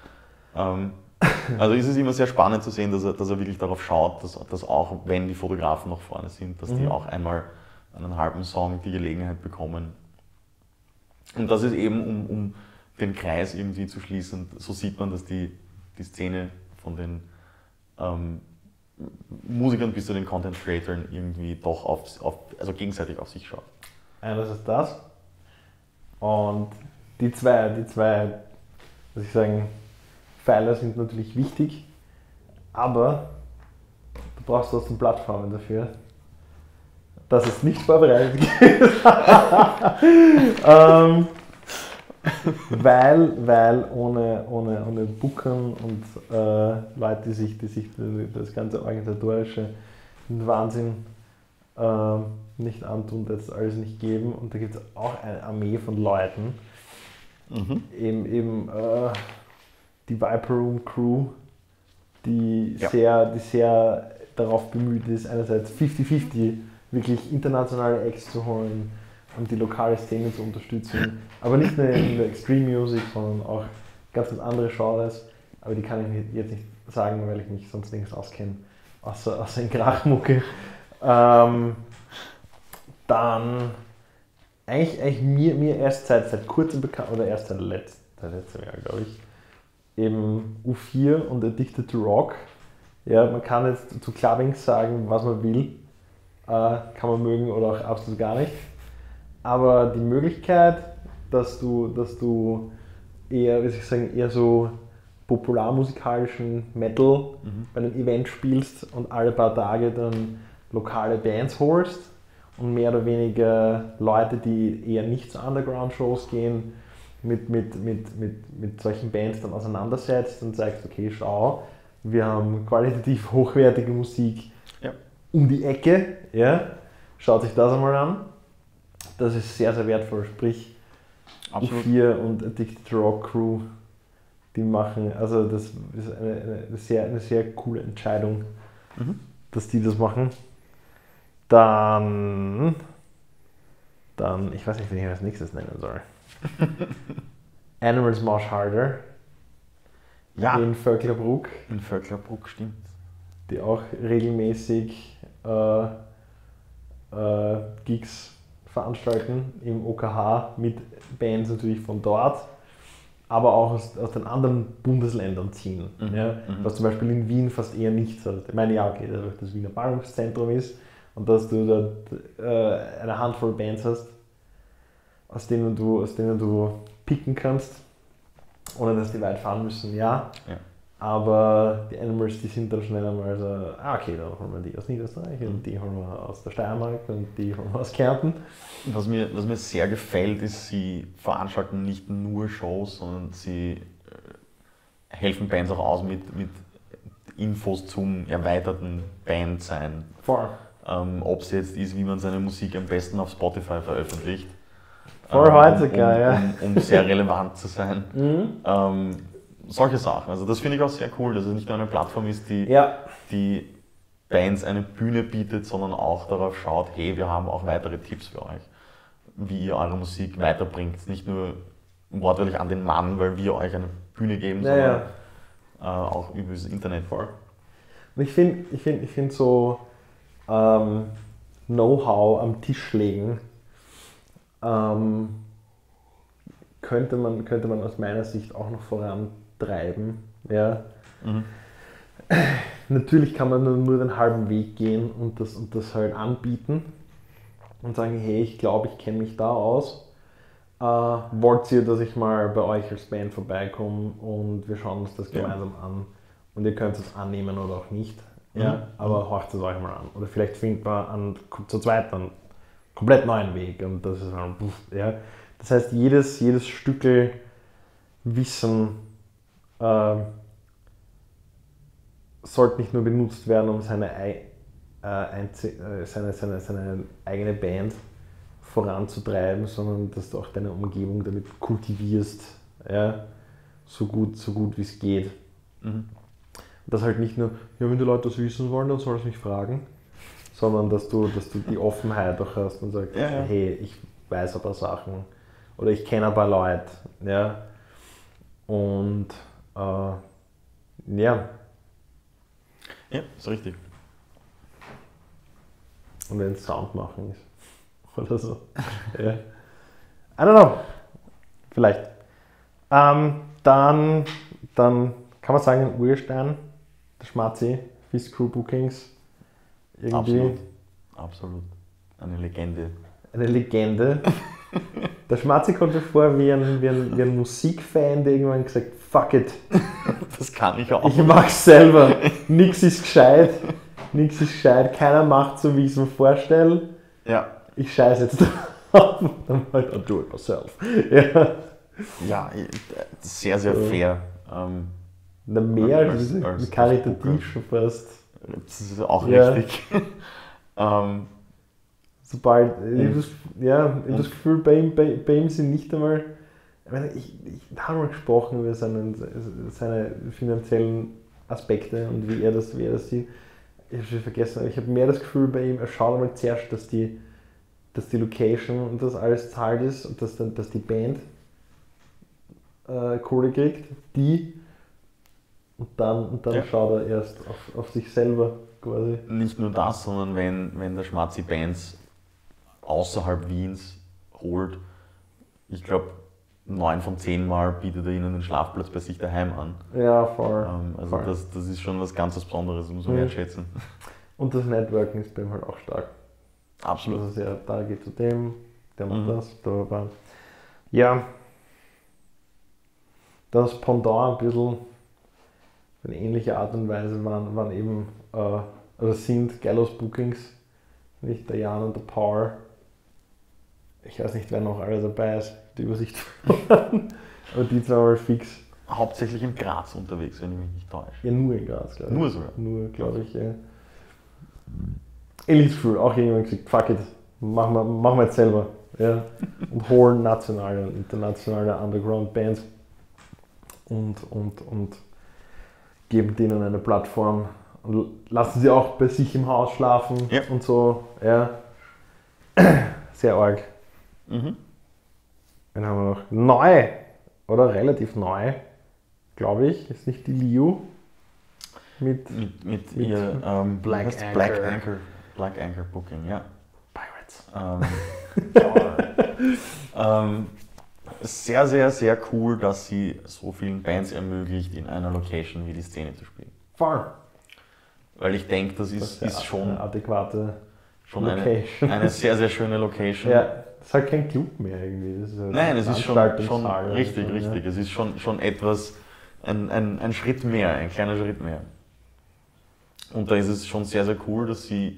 Also ist es immer sehr spannend zu sehen, dass er wirklich darauf schaut, dass auch wenn die Fotografen noch vorne sind, dass die auch einmal einen halben Song die Gelegenheit bekommen. Und das ist eben, um den Kreis irgendwie zu schließen, so sieht man, dass die Szene von den Musikern bis zu den Content Creatoren irgendwie doch also gegenseitig auf sich schaut. Das ist das. Und die zwei, muss ich sagen, Pfeiler sind natürlich wichtig, aber Du brauchst trotzdem Plattformen dafür. Das ist nicht vorbereitet gewesen. weil ohne Bookern und Leute, die sich das ganze organisatorische Wahnsinn nicht antun, das alles nicht geben. Und da gibt es auch eine Armee von Leuten, eben die Viper Room Crew, die sehr darauf bemüht ist, einerseits 50-50 wirklich internationale Acts zu holen und die lokale Szene zu unterstützen, aber nicht nur in der Extreme Music, sondern auch ganz andere Genres, aber die kann ich jetzt nicht sagen, weil ich mich sonst nirgends auskenne, außer in Krachmucke. Dann eigentlich mir erst seit kurzem bekannt, oder erst seit letztem Jahr, glaube ich, eben U4 und Addicted to Rock. Ja, man kann jetzt zu Clubbing sagen, was man will, kann man mögen oder auch absolut gar nicht. Aber die Möglichkeit, dass du eher, wie soll ich sagen, eher so popularmusikalischen Metal bei einem Event spielst und alle paar Tage dann lokale Bands holst und mehr oder weniger Leute, die eher nicht zu Underground-Shows gehen, mit solchen Bands dann auseinandersetzt und sagst, okay, schau, wir haben qualitativ hochwertige Musik um die Ecke, ja, schaut sich das einmal an. Das ist sehr, sehr wertvoll, sprich U4 und Addicted to Rock Crew, die machen, also das ist eine sehr coole Entscheidung, dass die das machen. Dann, ich weiß nicht, wen ich als nächstes nennen soll. Animals March Harder. Ja. In Vöcklerbruck. In Vöcklerbruck, stimmt. Die auch regelmäßig Gigs veranstalten im OKH mit Bands natürlich von dort, aber auch aus den anderen Bundesländern ziehen. Was zum Beispiel in Wien fast eher nichts hat. Ich meine, ja, okay, dadurch das Wiener Ballungszentrum ist und dass du dort eine Handvoll Bands hast, aus denen du picken kannst, ohne dass die weit fahren müssen, ja. Aber die Animals, die sind dann schnell einmal so, okay, dann holen wir die aus Niederösterreich und die holen wir aus der Steiermark und die holen wir aus Kärnten. Was mir sehr gefällt, ist, sie veranstalten nicht nur Shows, sondern sie helfen Bands auch aus mit Infos zum erweiterten Bandsein. Voll. Ob es jetzt ist, wie man seine Musik am besten auf Spotify veröffentlicht. Voll heutzutage, um sehr relevant zu sein. Solche Sachen. Also das finde ich auch sehr cool, dass es nicht nur eine Plattform ist, die Bands eine Bühne bietet, sondern auch darauf schaut, hey, wir haben auch weitere Tipps für euch, wie ihr eure Musik weiterbringt. Nicht nur wortwörtlich an den Mann, weil wir euch eine Bühne geben, sondern auch über das Internet. Und ich finde so Know-how am Tisch legen könnte man aus meiner Sicht auch noch vorantreiben. Ja. Natürlich kann man nur den halben Weg gehen und das halt anbieten und sagen, hey, ich glaube, ich kenne mich da aus. Wollt ihr, dass ich mal bei euch als Band vorbeikomme und wir schauen uns das gemeinsam an und ihr könnt es annehmen oder auch nicht. Ja, aber horcht es euch mal an. Oder vielleicht findet man zu zweit einen komplett neuen Weg und das ist dann, ja. Das heißt, jedes Stückel Wissen sollte nicht nur benutzt werden, um seine eigene Band voranzutreiben, sondern dass du auch deine Umgebung damit kultivierst, ja, so gut wie es geht. Das halt nicht nur, ja, wenn die Leute das wissen wollen, dann soll es mich fragen, sondern dass du die Offenheit auch hast und sagst, hey, ich weiß ein paar Sachen oder ich kenne ein paar Leute, ja, und ja, ist richtig. Und wenn es Sound machen ist oder so, ja, I don't know, vielleicht. Dann kann man sagen, Urstein, der Schmatzi, Fist Crew Bookings, irgendwie. Absolut. Eine Legende. Eine Legende. Der Schmatzi kommt mir vor wie ein Musikfan, der irgendwann gesagt hat, fuck it. Das kann ich auch. Ich mach's selber. Nix ist gescheit. nichts ist gescheit, keiner macht so, wie ich es mir vorstelle. Ja. Ich scheiße jetzt drauf und dann halt, I'll do it myself. Ja, ja sehr, sehr fair. Mehr als karitativ schon fast. Das ist auch richtig. Sobald, ich habe das Gefühl, bei ihm sind nicht einmal, ich habe mal gesprochen über seine finanziellen Aspekte und wie er das sieht. Ich habe schon vergessen, aber ich habe mehr das Gefühl bei ihm, er schaut einmal zuerst, dass die Location und das alles zahlt ist und dass die Band Kohle kriegt, und dann schaut er erst auf sich selber quasi. Nicht nur das, sondern wenn der Schmatzi Bands außerhalb Wiens holt, ich glaube 9 von 10 Mal bietet er ihnen den Schlafplatz bei sich daheim an. Ja, voll. Also voll. Das ist schon was ganz Besonderes, muss man wertschätzen. Und das Networking ist bei ihm halt auch stark. Absolut. Also ja, da geht zu dem, der macht das, da. Ja, das Pendant ein bisschen in ähnlicher Art und Weise waren eben, sind Gallows Bookings, nicht der Jan und der Paul. Ich weiß nicht, wer noch alle dabei ist, die Übersicht verloren. Aber die zwei waren fix. Hauptsächlich in Graz unterwegs, wenn ich mich nicht täusche. Ja, nur in Graz, glaube ich. Nur sogar? Nur, glaube ich, ja. Ähnliches Gefühl, auch irgendwann gesagt, fuck it, machen wir jetzt selber. Ja. Und holen nationale und internationale Underground-Bands und geben denen eine Plattform und lassen sie auch bei sich im Haus schlafen und so. Ja. Sehr arg. Dann haben wir noch neu, oder relativ neu, glaube ich, ist nicht die Liu mit ihr Black Anchor. Black Anchor Booking, ja. Pirates. Sehr, sehr, sehr cool, dass sie so vielen Bands ermöglicht, in einer Location wie die Szene zu spielen. Voll. Weil ich denke, das ist schon eine adäquate Location. Eine sehr, sehr schöne Location. Ja, das ist halt kein Club mehr irgendwie. Das ist halt nein, es ist schon richtig. Ja. Es ist schon etwas, ein Schritt mehr, ein kleiner Schritt mehr. Und da ist es schon sehr, sehr cool, dass sie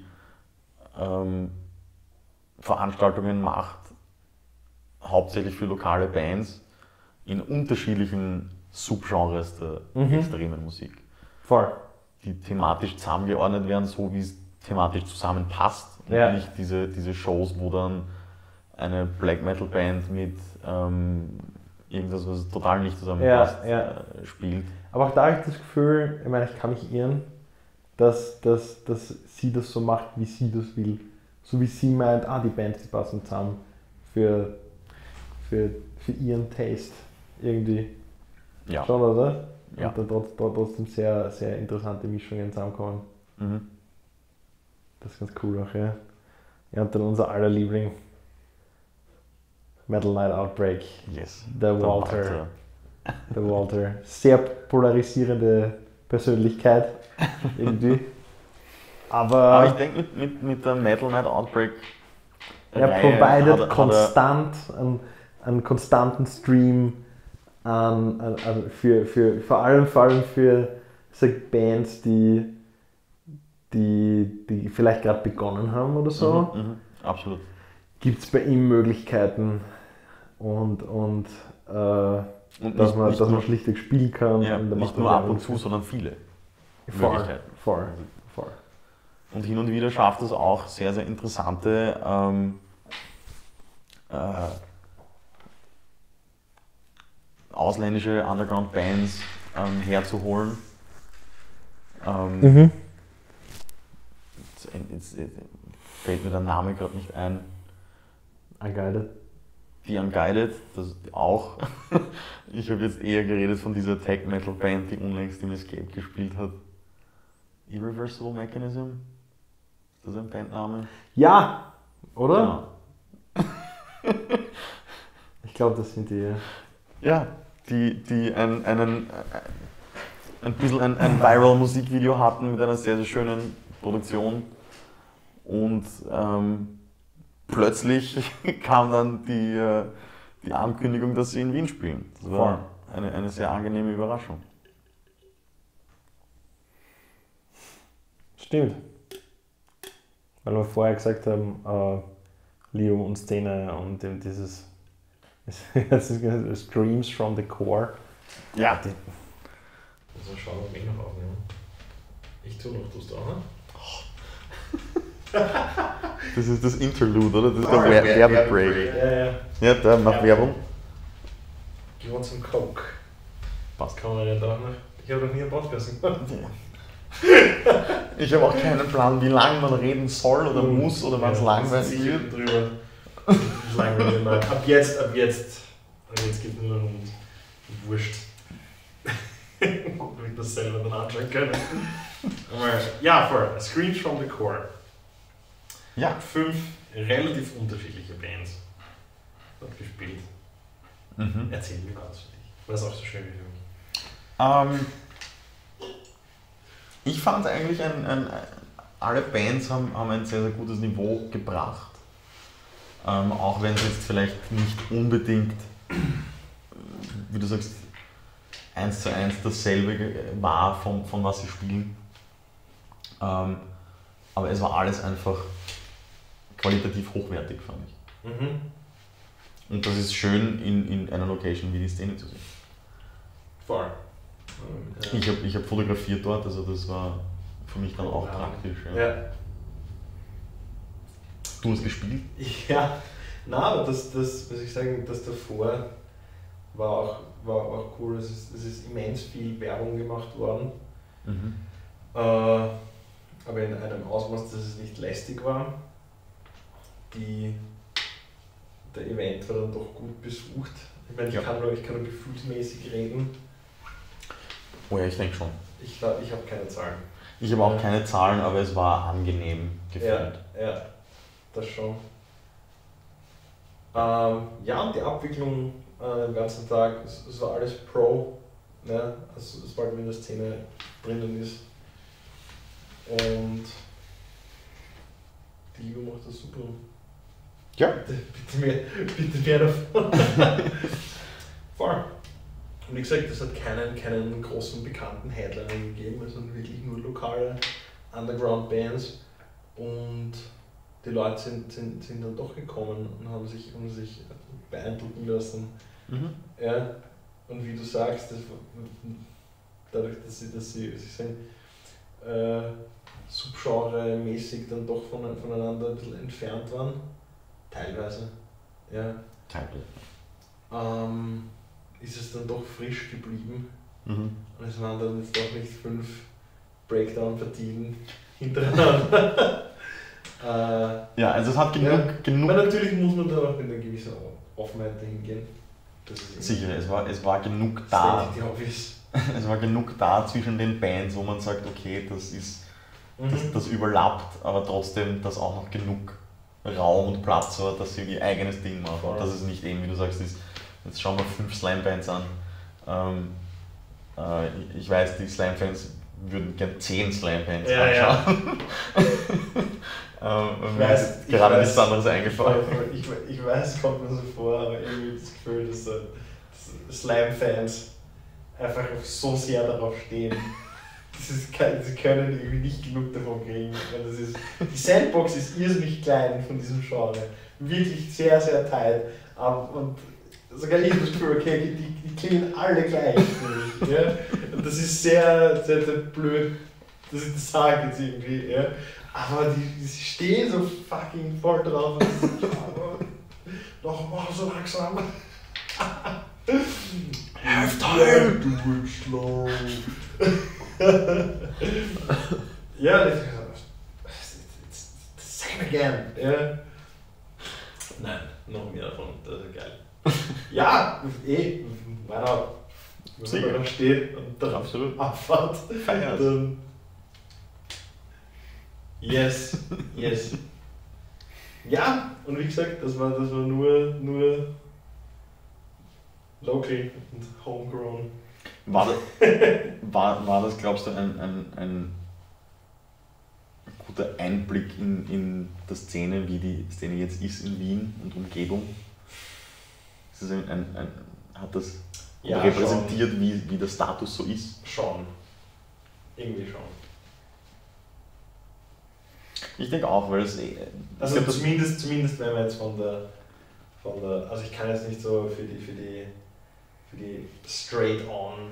Veranstaltungen macht, hauptsächlich für lokale Bands in unterschiedlichen Subgenres der extremen Musik. Voll. Die thematisch zusammengeordnet werden, so wie es thematisch zusammenpasst. Und nicht diese Shows, wo dann eine Black Metal Band mit irgendwas, was total nicht zusammenpasst, spielt. Aber auch da habe ich das Gefühl, ich meine, ich kann mich irren, dass sie das so macht, wie sie das will. So wie sie meint, die Bands, die passen zusammen für ihren Taste irgendwie. Ja. Schon, oder? Ja. Und dann trotzdem sehr, sehr interessante Mischungen zusammenkommen. Das ist ganz cool auch, ja. Ja, und dann unser aller Liebling. Metal Night Outbreak. Yes. Der Walter. Sehr polarisierende Persönlichkeit. Irgendwie. Aber ich denke, mit der Metal Night Outbreak. Er provided konstant einen konstanten Stream vor allem für Bands, die vielleicht gerade begonnen haben oder so. Absolut. Gibt es bei ihm Möglichkeiten und dass man schlichtweg spielen kann. Ja, und nicht nur ab und zu, sondern viele Möglichkeiten. Voll. Und hin und wieder schafft es auch sehr, sehr interessante ausländische Underground-Bands herzuholen. Jetzt fällt mir der Name gerade nicht ein. Unguided. Die Unguided, das auch. Ich habe jetzt eher geredet von dieser Tech-Metal-Band, die unlängst im Escape gespielt hat. Irreversible Mechanism? Ist das ein Bandname? Ja, oder? Genau. Ich glaube, das sind die. Ja, die ein bisschen ein Viral-Musikvideo hatten mit einer sehr, sehr schönen Produktion. Und plötzlich kam dann die Ankündigung, dass sie in Wien spielen. Das war eine sehr angenehme Überraschung. Stimmt. weil wir vorher gesagt haben, Leo und Szene und eben dieses Streams from the Core. Ja. Also schauen, ob wir noch aufnehmen. Ich tue noch, tust du auch, ne? Das ist das Interlude, oder? Das ist der Werbebreak. Ja, da, mach Werbung. Geh mal zum Coke. Passt. Kann man ja da noch. Ich habe noch nie einen Podcast gemacht. Ich habe auch keinen Plan, wie lange man reden soll oder muss oder wann es langweilig wird. Drüber. Langweilig. Ab jetzt geht es nur um Wurscht. Ob wir das selber dann anschauen können. Ja, voll. Screams from the Core. Ja. 5 relativ unterschiedliche Bands dort gespielt. Erzähl mir was für dich. War das auch so schön wie für mich? Ich fand eigentlich, alle Bands haben ein sehr, sehr gutes Niveau gebracht. Auch wenn es jetzt vielleicht nicht unbedingt, wie du sagst, 1:1 dasselbe war von was sie spielen. Aber es war alles einfach qualitativ hochwertig, fand ich. Und das ist schön in einer Location wie die Szene zu sehen. Voll. Ich hab fotografiert dort, also das war für mich dann auch praktisch. Ja. Du hast gespielt? Ja, nein, aber das muss ich sagen, das davor war auch cool. Es ist immens viel Werbung gemacht worden. Aber in einem Ausmaß, dass es nicht lästig war. Der Event war dann doch gut besucht. Ich meine, ich kann nur gefühlsmäßig reden. Oh ja, ich denke schon. Ich habe keine Zahlen. Ich habe auch keine Zahlen, aber es war angenehm gefühlt. Ja, das schon. Und die Abwicklung den ganzen Tag, es war alles Pro, ne? Also sobald man in der Szene drinnen ist. Und die Liebe macht das super. Ja. Bitte mehr davon. Voll. Und wie gesagt, es hat keinen großen bekannten Headliner gegeben, es sind wirklich nur lokale Underground-Bands. Und die Leute sind dann doch gekommen und haben sich beeindrucken lassen. Ja. Und wie du sagst, dadurch, dass sie sind, subgenre-mäßig dann doch voneinander ein bisschen entfernt waren. Teilweise. Ja. Ist es dann doch frisch geblieben. Und es waren dann jetzt doch nicht 5 Breakdown-Partien hintereinander. Ja, also es hat genug. Aber natürlich muss man da auch mit einer gewissen Offenheit hingehen. Sicher, es war genug da. Es war genug da zwischen den Bands, wo man sagt, okay, das überlappt, aber trotzdem, dass auch noch genug Raum und Platz war, dass sie ihr eigenes Ding machen. Und dass es nicht eben, wie du sagst, ist, jetzt schauen wir 5 Slime-Bands an. Ich weiß, die Slime-Fans würden gerne 10 Slime-Bands anschauen. Mir ist gerade nichts anderes eingefallen. Ich weiß, kommt mir so vor, aber irgendwie das Gefühl, dass Slime-Fans einfach so sehr darauf stehen. Sie können irgendwie nicht genug davon kriegen. Die Sandbox ist irrsinnig klein von diesem Genre. Wirklich sehr, sehr tight. Und sogar ich habe das Gefühl, okay, die klingen alle gleich für mich. Ja? Und das ist sehr, sehr, sehr blöd, dass ich das sage jetzt irgendwie. Ja? Aber die stehen so fucking voll drauf. Noch so langsam. Halftime! Du bist slow. Ja, it's the same again. Ja. Nein, noch mehr davon, das ist geil. Ja, why not? Wenn man da steht und dann absolut abfahrt, feiert. Dann yes. Ja, und wie gesagt, das war nur local und homegrown. War das, glaubst du, ein guter Einblick in die Szene, wie die Szene jetzt ist in Wien und Umgebung? Ist das hat das repräsentiert, wie der Status so ist? Schon. Irgendwie schon. Ich denke auch, weil es also zumindest wenn wir jetzt von der also ich kann jetzt nicht so für die straight on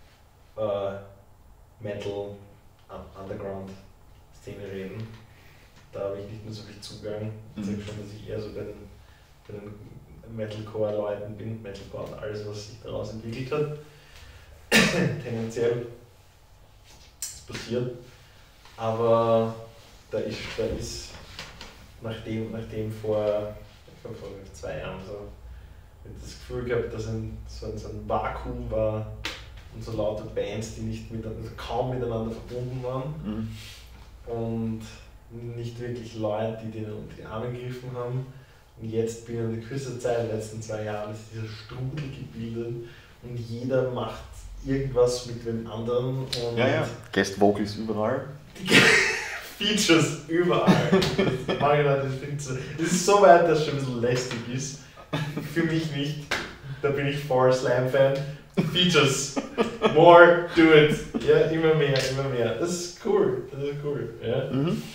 Metal Underground Szene reden. Da habe ich nicht mehr so viel Zugang. Ich sage schon, dass ich eher so bei den Metalcore-Leuten bin, Metalcore und alles, was sich daraus entwickelt hat. Tendenziell ist passiert. Aber da ist nachdem vor 2 Jahren so, ich habe das Gefühl gehabt, dass so ein Vakuum war und so lauter Bands, die nicht kaum miteinander verbunden waren und nicht wirklich Leute, die denen unter die Arme gegriffen haben. Und jetzt bin ich in der kürzester Zeit, in den letzten 2 Jahren, ist dieser Strudel gebildet und jeder macht irgendwas mit dem anderen. Und ja. Guest Vocals überall. Features überall. Das ist so weit, dass es schon ein bisschen lästig ist. Für mich nicht. Da bin ich voll Slam-Fan. Features. More, do it. Ja, immer mehr. Das ist cool. Ja.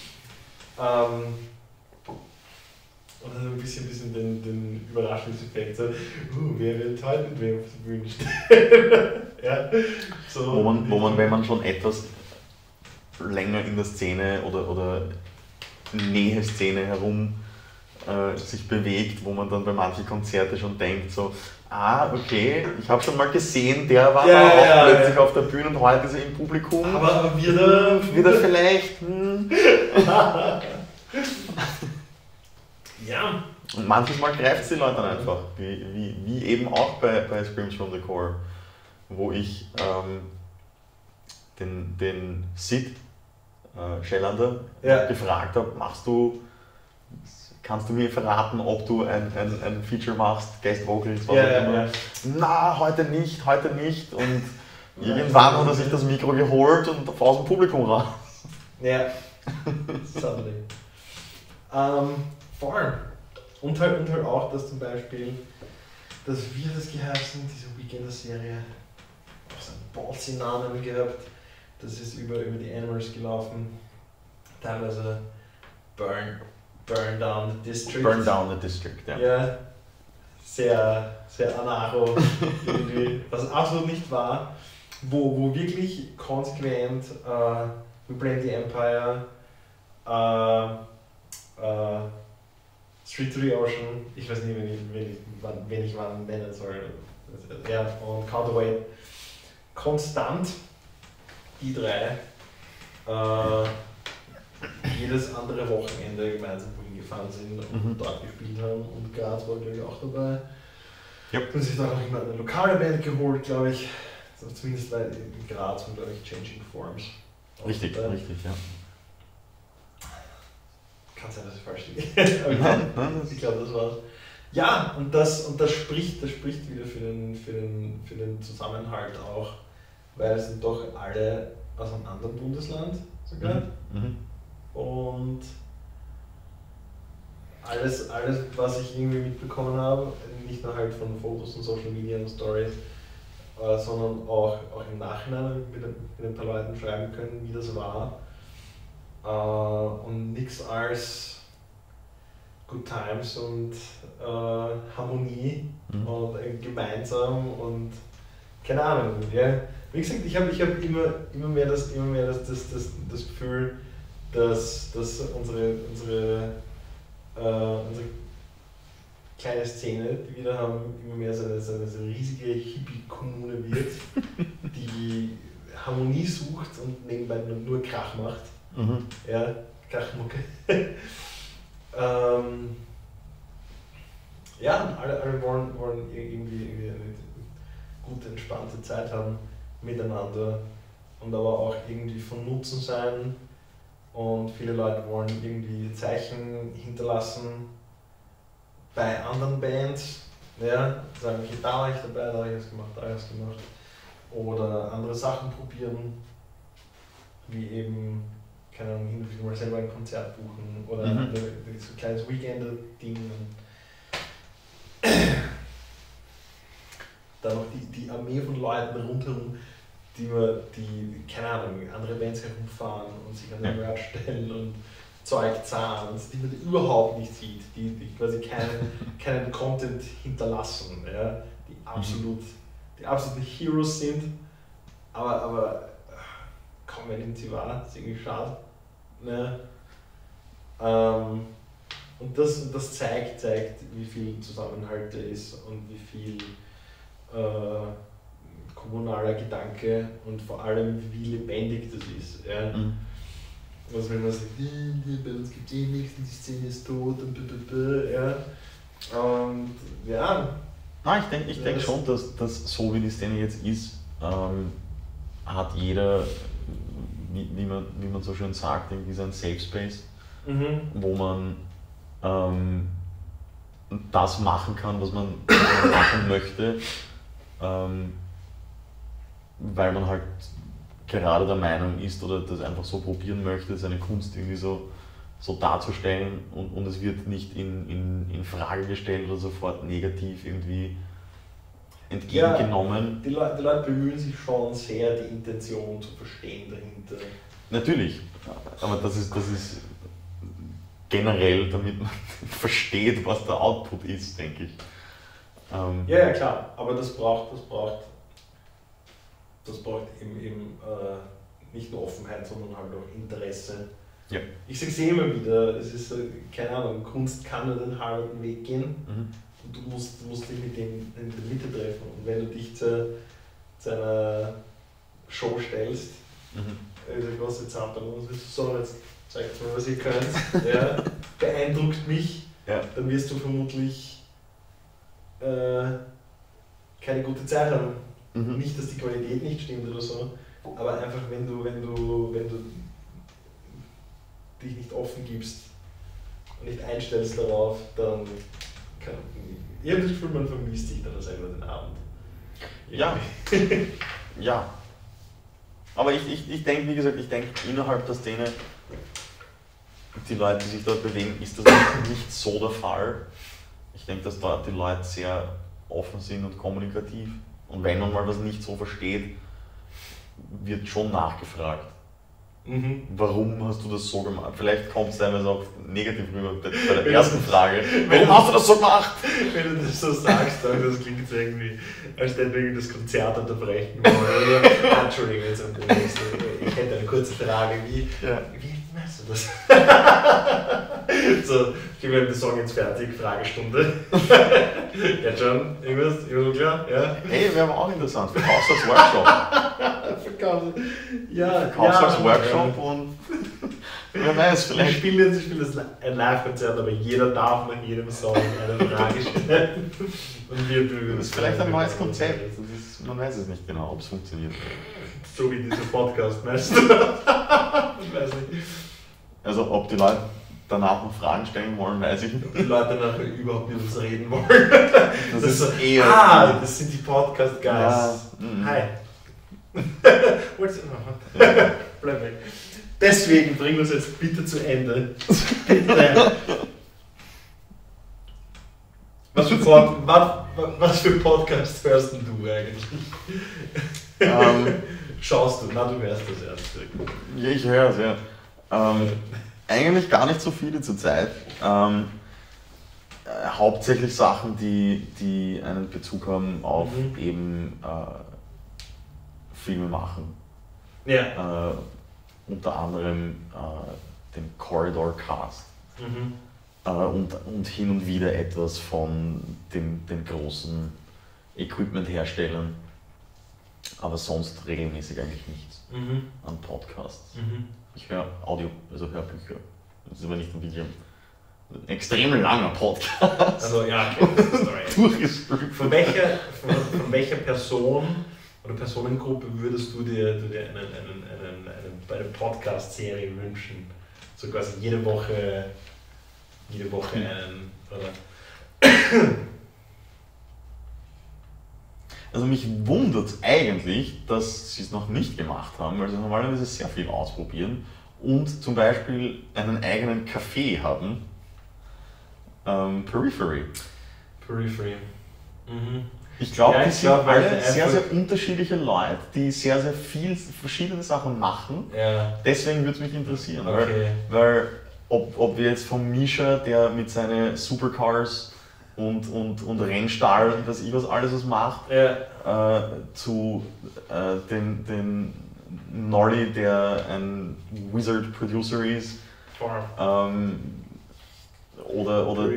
Und dann ein bisschen den Überraschungseffekt. So, wer wird heute mit wem auf der Bühne stehen? Ja, so. Wo man, wenn man schon etwas länger in der Szene oder Nähe-Szene herum sich bewegt, wo man dann bei manchen Konzerten schon denkt, so, okay, ich habe schon mal gesehen, der war auch plötzlich auf der Bühne und heute ist er im Publikum. Aber wieder vielleicht. Ja. Und manches Mal greift es die Leute dann einfach, wie eben auch bei Screams from the Core, wo ich den Sid Schellander gefragt habe, kannst du mir verraten, ob du ein Feature machst, Guest Vocals, was auch immer. Na, heute nicht. Und irgendwann hat er sich das Mikro geholt und aus dem Publikum raus. Ja, suddenly. Vor allem. Und halt auch, dass zum Beispiel, wie hat das geheißen, diese Weekender-Serie, auch so einen Ballsy-Namen gehabt, das ist über die Animals gelaufen, teilweise Burn Down the District. Burn Down the District, ja. Ja, sehr, sehr anarcho irgendwie, was absolut nicht war, wo wirklich konsequent We Blame the Empire, Street to the Ocean, ich weiß nicht, wen ich wann nennen soll, ja, und Counterweight, konstant die 3 jedes andere Wochenende gemeinsam wohin gefahren sind und dort gespielt haben und Graz war glaube ich auch dabei. Yep. Und sich dann auch immer eine lokale Band geholt, glaube ich, also zumindest weil in Graz waren glaube ich Changing Forms. Richtig, ja. Kann sein, dass ich falsch liege. Nein, ich glaube, das war's. Ja, und das spricht wieder für den Zusammenhalt auch, weil es sind doch alle aus einem anderen Bundesland sogar. Und alles, was ich irgendwie mitbekommen habe, nicht nur halt von Fotos und Social Media und Stories, sondern auch im Nachhinein mit ein paar Leuten schreiben können, wie das war. Und nichts als Good Times und Harmonie und gemeinsam und keine Ahnung. Ja. Wie gesagt, ich hab immer mehr das Gefühl, dass unsere kleine Szene, die wir da haben, immer mehr so eine riesige Hippie-Kommune wird, die Harmonie sucht und nebenbei nur Krach macht. Ja, Krachmucke. Ja, alle wollen irgendwie eine gute, entspannte Zeit haben miteinander und aber auch irgendwie von Nutzen sein. Und viele Leute wollen irgendwie Zeichen hinterlassen bei anderen Bands. Ja, sagen, okay, da war ich dabei, da habe ich das gemacht. Oder andere Sachen probieren, wie eben, keine Ahnung, hin und wieder mal selber ein Konzert buchen oder so ein kleines Weekend-Ding. Dann noch die Armee von Leuten rundherum, die keine Ahnung, andere Bands herumfahren und sich an den Merch stellen und Zeug-Zahns, die man überhaupt nicht sieht, die quasi keinen Content hinterlassen, ja, die absolute Heroes sind, aber kaum wer nimmt sie wahr, das ist irgendwie schade. Ne? Und das zeigt, wie viel Zusammenhalt da ist und wie viel kommunaler Gedanke und vor allem wie lebendig das ist. Ja? Also wenn man sagt, bei uns gibt es eh nichts und die Szene ist tot und ja. Und ja. Nein, ich denk schon, dass so wie die Szene jetzt ist, hat jeder, wie man so schön sagt, irgendwie so ein Safe Space, wo man das machen kann, was man machen möchte, weil man halt gerade der Meinung ist oder das einfach so probieren möchte, seine Kunst irgendwie so darzustellen und es wird nicht in Frage gestellt oder sofort negativ irgendwie entgegengenommen. Ja, die Leute bemühen sich schon sehr, die Intention zu verstehen dahinter. Natürlich, aber das ist generell, damit man versteht, was der Output ist, denke ich. Ja, klar, aber das braucht eben nicht nur Offenheit, sondern halt auch Interesse. Ja. Ich sage es immer wieder, es ist, keine Ahnung, Kunst kann nur den halben Weg gehen und du musst dich mit dem in der Mitte treffen. Und wenn du dich zu einer Show stellst, eine große Zampel, und sagst, so, jetzt zeigt mir, was ihr könnt, ja, beeindruckt mich, dann wirst du vermutlich keine gute Zeit haben. Nicht, dass die Qualität nicht stimmt oder so, aber einfach wenn du dich nicht offen gibst und nicht einstellst darauf, dann ich habe das Gefühl, man vermisst sich dann selber den Abend. Ja. Ja. Aber ich denke, wie gesagt, innerhalb der Szene, die Leute, die sich dort bewegen, ist das nicht so der Fall. Ich denke, dass dort die Leute sehr offen sind und kommunikativ. Und wenn man mal was nicht so versteht, wird schon nachgefragt. Warum hast du das so gemacht? Vielleicht kommt es teilweise auch negativ rüber bei der ersten Frage. Warum hast du das so gemacht? Wenn du das so sagst, dann das klingt so irgendwie, als hätte irgendwie das Konzert unterbrechen wollen. Entschuldigung, jetzt ich hätte eine kurze Frage. Wie meinst du das? So, ich habe den Song jetzt fertig, Fragestunde. Jetzt schon? Irgendwas klar? Ja? Hey, wäre aber auch interessant. Verkaufst als Workshop. Verkaufst als Workshop und wer weiß, vielleicht. Ich spiele das ein Live-Konzert, aber jeder darf nach jedem Song eine Frage stellen. Und das ist vielleicht ein neues Konzept. Man weiß es nicht genau, ob es funktioniert. So wie dieser Podcast, meinst du? Ich weiß nicht. Also, ob die Leute danach noch Fragen stellen wollen, weiß ich nicht. Ob die Leute nachher überhaupt mit uns reden wollen. Das ist so eher. Das sind die Podcast-Guys. Ja. Hi. Bleib weg. Deswegen bringen wir es jetzt bitte zu Ende. Bitte. Was für Podcast hörst denn du eigentlich? Schaust du? Na, du hörst das erst. Ja, ich höre es, ja. Eigentlich gar nicht so viele zurzeit. Hauptsächlich Sachen, die einen Bezug haben auf eben Filme machen. Ja. Unter anderem den Corridor Cast. Und hin und wieder etwas von den großen Equipment-Herstellern. Aber sonst regelmäßig eigentlich nichts an Podcasts. Ich höre Hörbücher. Das ist aber nicht wirklich ein extrem langer Podcast. Also ja, von welcher Person oder Personengruppe würdest du dir eine Podcast-Serie wünschen? So quasi jede Woche einen, oder? Also mich wundert es eigentlich, dass sie es noch nicht gemacht haben, weil sie normalerweise sehr viel ausprobieren und zum Beispiel einen eigenen Café haben. Periphery. Ich glaube, die sind alle sehr, sehr unterschiedliche Leute, die sehr, sehr viel verschiedene Sachen machen. Ja. Deswegen würde es mich interessieren, Okay. weil ob wir jetzt vom Misha, der mit seinen Supercars und Rennstall und was alles macht, zu den Nolly, der ein Wizard Producer ist, oder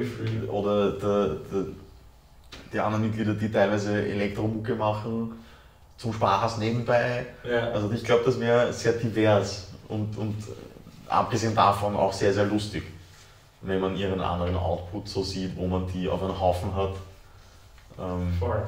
die anderen Mitglieder, die teilweise Elektromucke machen, zum Spaß nebenbei. Ja. Also ich glaube, das wäre sehr divers und abgesehen davon auch sehr, sehr lustig, wenn man ihren anderen Output so sieht, wo man die auf einen Haufen hat. Voll.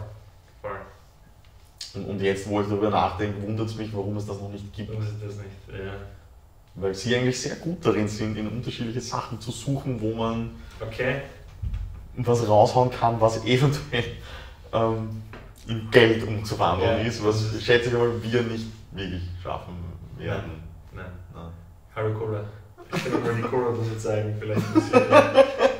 Und jetzt, wo ich darüber nachdenke, wundert es mich, warum es das noch nicht gibt. Warum ist das nicht? Ja. Weil sie eigentlich sehr gut darin sind, in unterschiedliche Sachen zu suchen, wo man was raushauen kann, was eventuell in Geld umzuwandeln ist, was schätze ich mal wir nicht wirklich schaffen werden. Nein. Hallo Cola. Ich kann mal die Cola-Dose zeigen, vielleicht ein bisschen.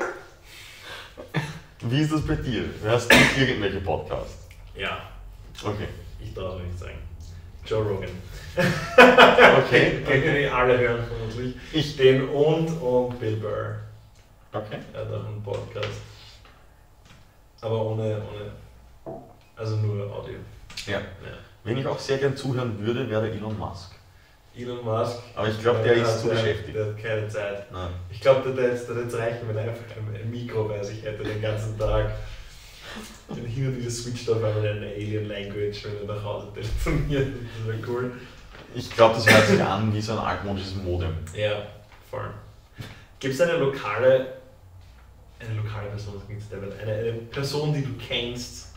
Wie ist das bei dir? Hörst du irgendwelche Podcasts? Ja. Okay. Ich darf es nicht sagen. Joe Rogan. Okay. Können die alle hören vermutlich. Den und Bill Burr. Okay. Er hat auch einen Podcast. Aber ohne also nur Audio. Ja. Wenn ich auch sehr gern zuhören würde, wäre Elon Musk. Elon Musk. Aber ich glaube, der ist zu beschäftigt. Der hat keine Zeit. Nein. Ich glaube, der jetzt reichen, wenn er einfach ein Mikro bei sich hätte den ganzen Tag. Und hin und wieder switcht auf einmal eine Alien Language, wenn er nach Hause telefoniert. Das wäre cool. Ich glaube, das hört sich an wie so ein altmodisches Modem. Ja, voll. Gibt es eine lokale Person, eine Person, die du kennst,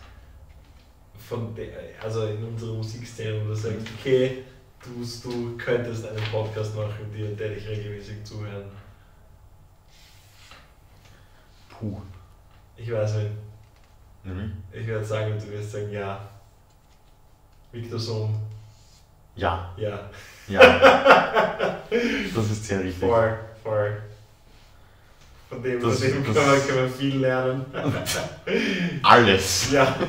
also in unserer Musikszene, wo du sagst, okay, du könntest einen Podcast machen, der dich regelmäßig zuhören? Puh. Ich weiß nicht. Mhm. Ich werde sagen, du wirst sagen, ja. Victor Sohn. Ja. Ja. Ja. Das ist sehr richtig. Voll. Von dem kann man viel lernen. Alles. Ja.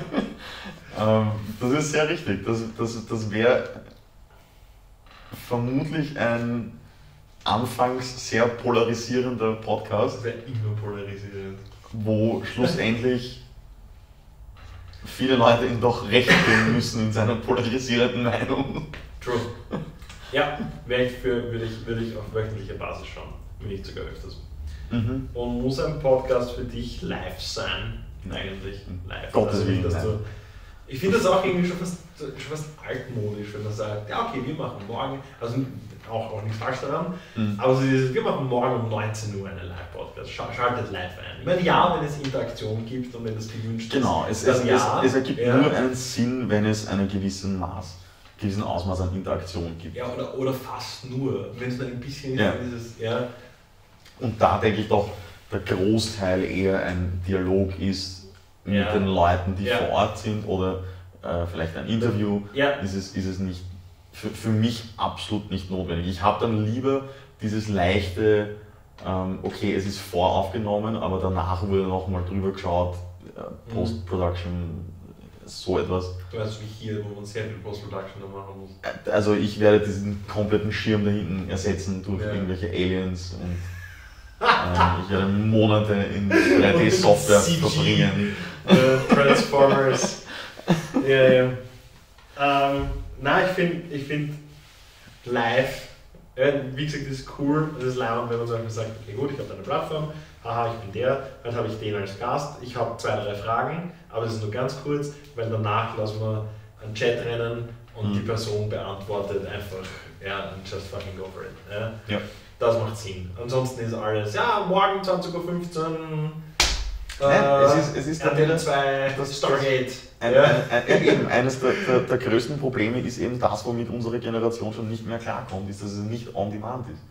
Das ist sehr richtig. Das wäre vermutlich ein anfangs sehr polarisierender Podcast. Das wäre immer polarisierend. Wo schlussendlich viele Leute ihm doch recht geben müssen in seiner polarisierenden Meinung. True. Ja, würde ich auf wöchentlicher Basis schauen, wenn nicht sogar öfters. Mhm. Und muss ein Podcast für dich live sein? Eigentlich live. Gottes Willen. Ich finde das auch irgendwie schon fast altmodisch, wenn man sagt, ja okay, wir machen morgen, also auch nichts falsch daran, aber so dieses, wir machen morgen um 19 Uhr einen Live-Podcast, schaltet live ein. Ich meine, ja, wenn es Interaktion gibt und wenn das gewünscht genau, ist. Genau, es ergibt nur einen Sinn, wenn es einen gewissen Ausmaß an Interaktion gibt. Ja, oder fast nur, wenn es nur ein bisschen ist, ja. Und da denke ich doch, der Großteil eher ein Dialog ist mit den Leuten, die vor Ort sind, oder vielleicht ein Interview, ist es nicht, für mich absolut nicht notwendig. Ich habe dann lieber dieses leichte, okay, es ist voraufgenommen, aber danach wurde nochmal drüber geschaut, Post-Production, so etwas. Du weißt, wie hier, wo man sehr viel Post-Production noch machen muss. Also ich werde diesen kompletten Schirm da hinten ersetzen durch irgendwelche Aliens und ich werde Monate in 3D-Software verbringen. Transformers. Ja. Nein, ich finde live, wie gesagt, das ist cool, das ist laut, wenn man so einfach sagt, okay gut, ich habe eine Plattform, haha, ich bin der, dann habe ich den als Gast, ich habe 2, 3 Fragen, aber das ist nur ganz kurz, weil danach lassen wir einen Chat rennen und die Person beantwortet einfach, just fucking go for it. Ja. Das macht Sinn. Ansonsten ist alles, morgen 20.15 Uhr. Es ist dann wieder das Stargate. Eines der größten Probleme ist eben das, womit unsere Generation schon nicht mehr klarkommt, ist, dass es nicht on demand ist.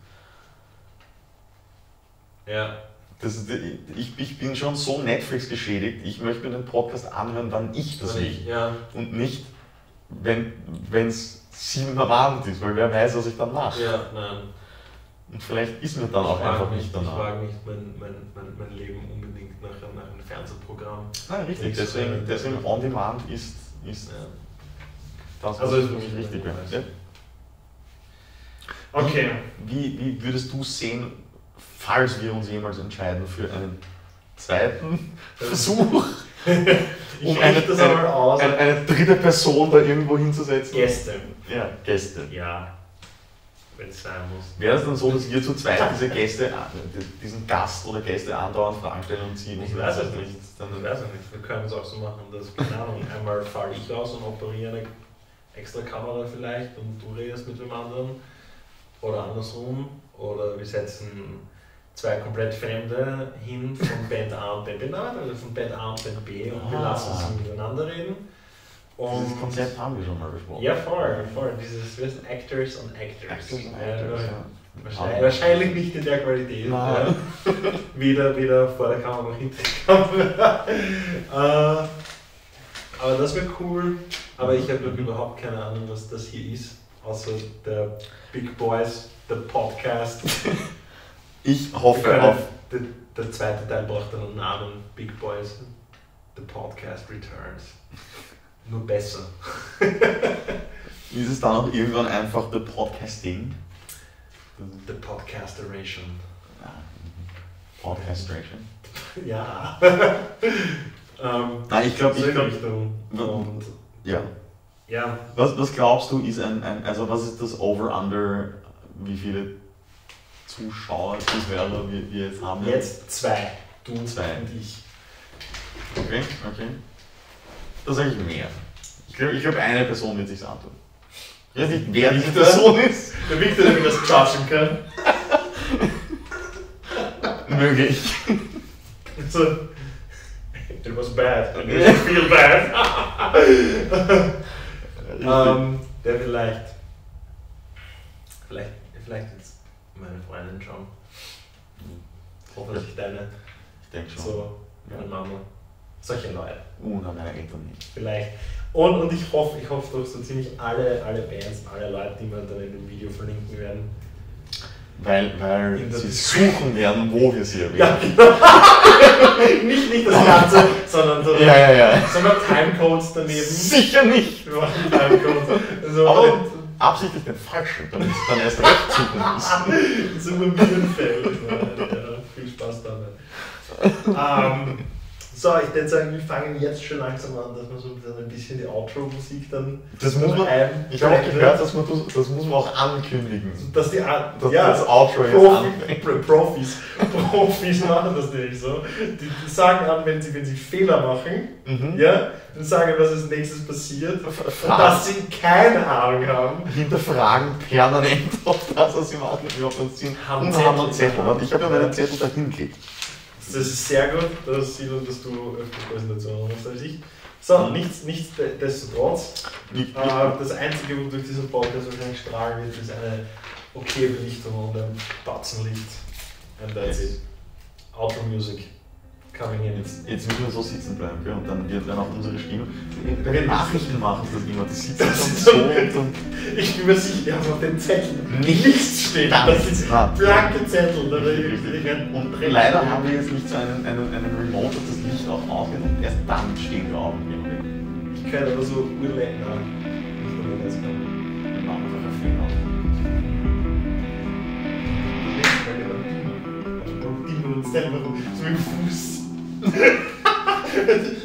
Ja. Ich bin schon so Netflix geschädigt, ich möchte mir den Podcast anhören, wann ich das will. Ja. Und nicht, wenn es 7 Uhr Abend ist, weil wer weiß, was ich dann mache. Ja, nein. Und vielleicht ist mir dann auch einfach nicht danach. Ich wage nicht mein Leben unbedingt nach einem Fernsehprogramm. Nein, richtig. Deswegen On Demand ist das, was also für mich richtig wäre. Ja. Okay. Wie würdest du sehen, falls wir uns jemals entscheiden für einen zweiten Versuch, um eine dritte Person da irgendwo hinzusetzen. Gäste. Ja, Gäste. Ja, wenn es sein muss. Wäre es dann so, dass wir zu zweit diesen Gast oder Gäste andauernd Fragen stellen und sie Ich weiß es nicht. Wir können es auch so machen, dass, keine Ahnung, einmal falle ich raus und operiere eine extra Kamera vielleicht und du redest mit dem anderen. Oder andersrum. Oder wir setzen zwei komplett Fremde hin von Band A und Band B, also von Band A und Band B und wir lassen sie miteinander reden. Und dieses Konzept haben wir schon mal besprochen. Ja, voll. Dieses Actors und Actors. Ja. Wahrscheinlich nicht in der Qualität. Ja. Weder vor der Kamera noch hinter der Kamera. Aber das wäre cool. Aber ich habe überhaupt keine Ahnung, was das hier ist. Außer der Big Boys, der Podcast. Ich hoffe auf. Der zweite Teil braucht einen Namen: Big Boys, the Podcast Returns. Nur besser. Ist es dann auch irgendwann einfach The Podcasting? The Podcasteration. Podcastration? Ja. Nein, ich glaube, ja. Was glaubst du, ist also was ist das Over-Under, wie viele Zuschauer, Zuhörer wir jetzt haben? Jetzt 2. Du und ich. Okay. Das ist eigentlich mehr. Ich glaube, eine Person wird sich's antun. Ich weiß nicht, wer diese Person ist. Der Victor, der mir das judgen kann. Möglich. So, it was bad. And it feel bad. Der vielleicht jetzt meine Freundin schon. Hoffentlich deine. Ich denke schon. So, meine Mama. Solche Leute. Und meine Eltern nicht. Vielleicht. Und ich hoffe doch so ziemlich alle Bands, alle Leute, die wir dann in dem Video verlinken werden. Weil sie suchen werden, wo wir sie erwähnen. Ja, genau. nicht das Ganze, sondern so sondern Timecodes daneben. Sicher nicht! Wir machen Timecodes. Also, aber absichtlich den falschen, damit es dann erst recht suchen müssen. So ein Mühlenfeld. Ja, viel Spaß damit. So, ich würde sagen, wir fangen jetzt schon langsam an, dass man so ein bisschen die Outro-Musik dann. Das muss man. Ich habe auch gehört, das muss man auch ankündigen. Dass das Outro jetzt anfängt. Profis machen das nämlich so. Die sagen an, wenn sie Fehler machen, ja, dann sagen, was als nächstes passiert. Und dass sie keine Ahnung haben. Hinterfragen permanent, ob das, was sie machen, überhaupt einen Sinn haben. Und haben einen Zettel. Ich habe ja meinen Zettel dahin gelegt. Das ist sehr gut, dass du öfter Präsentationen machst als ich. So, nichtsdestotrotz. Das Einzige, wo durch diesen Podcast wahrscheinlich strahlen wird, ist eine okay Belichtung und ein Batzenlicht. And that's it. Outro Music. Coming in. Jetzt müssen wir so sitzen bleiben, gell? Und dann wird dann auch unsere Stimme. Bei den Nachrichten machen das immer, die sitzen dann so und ich bin mir sicher, die haben auf den Zetteln nichts steht. Das sind blanke Zettel. Und leider haben wir jetzt nicht so einen Remote, dass das Licht auch ausgeht und erst dann stehen wir auf. Ich kann aber so urlecken haben. Wir machen einfach einen Film auf. Und selber so mit dem Fuß.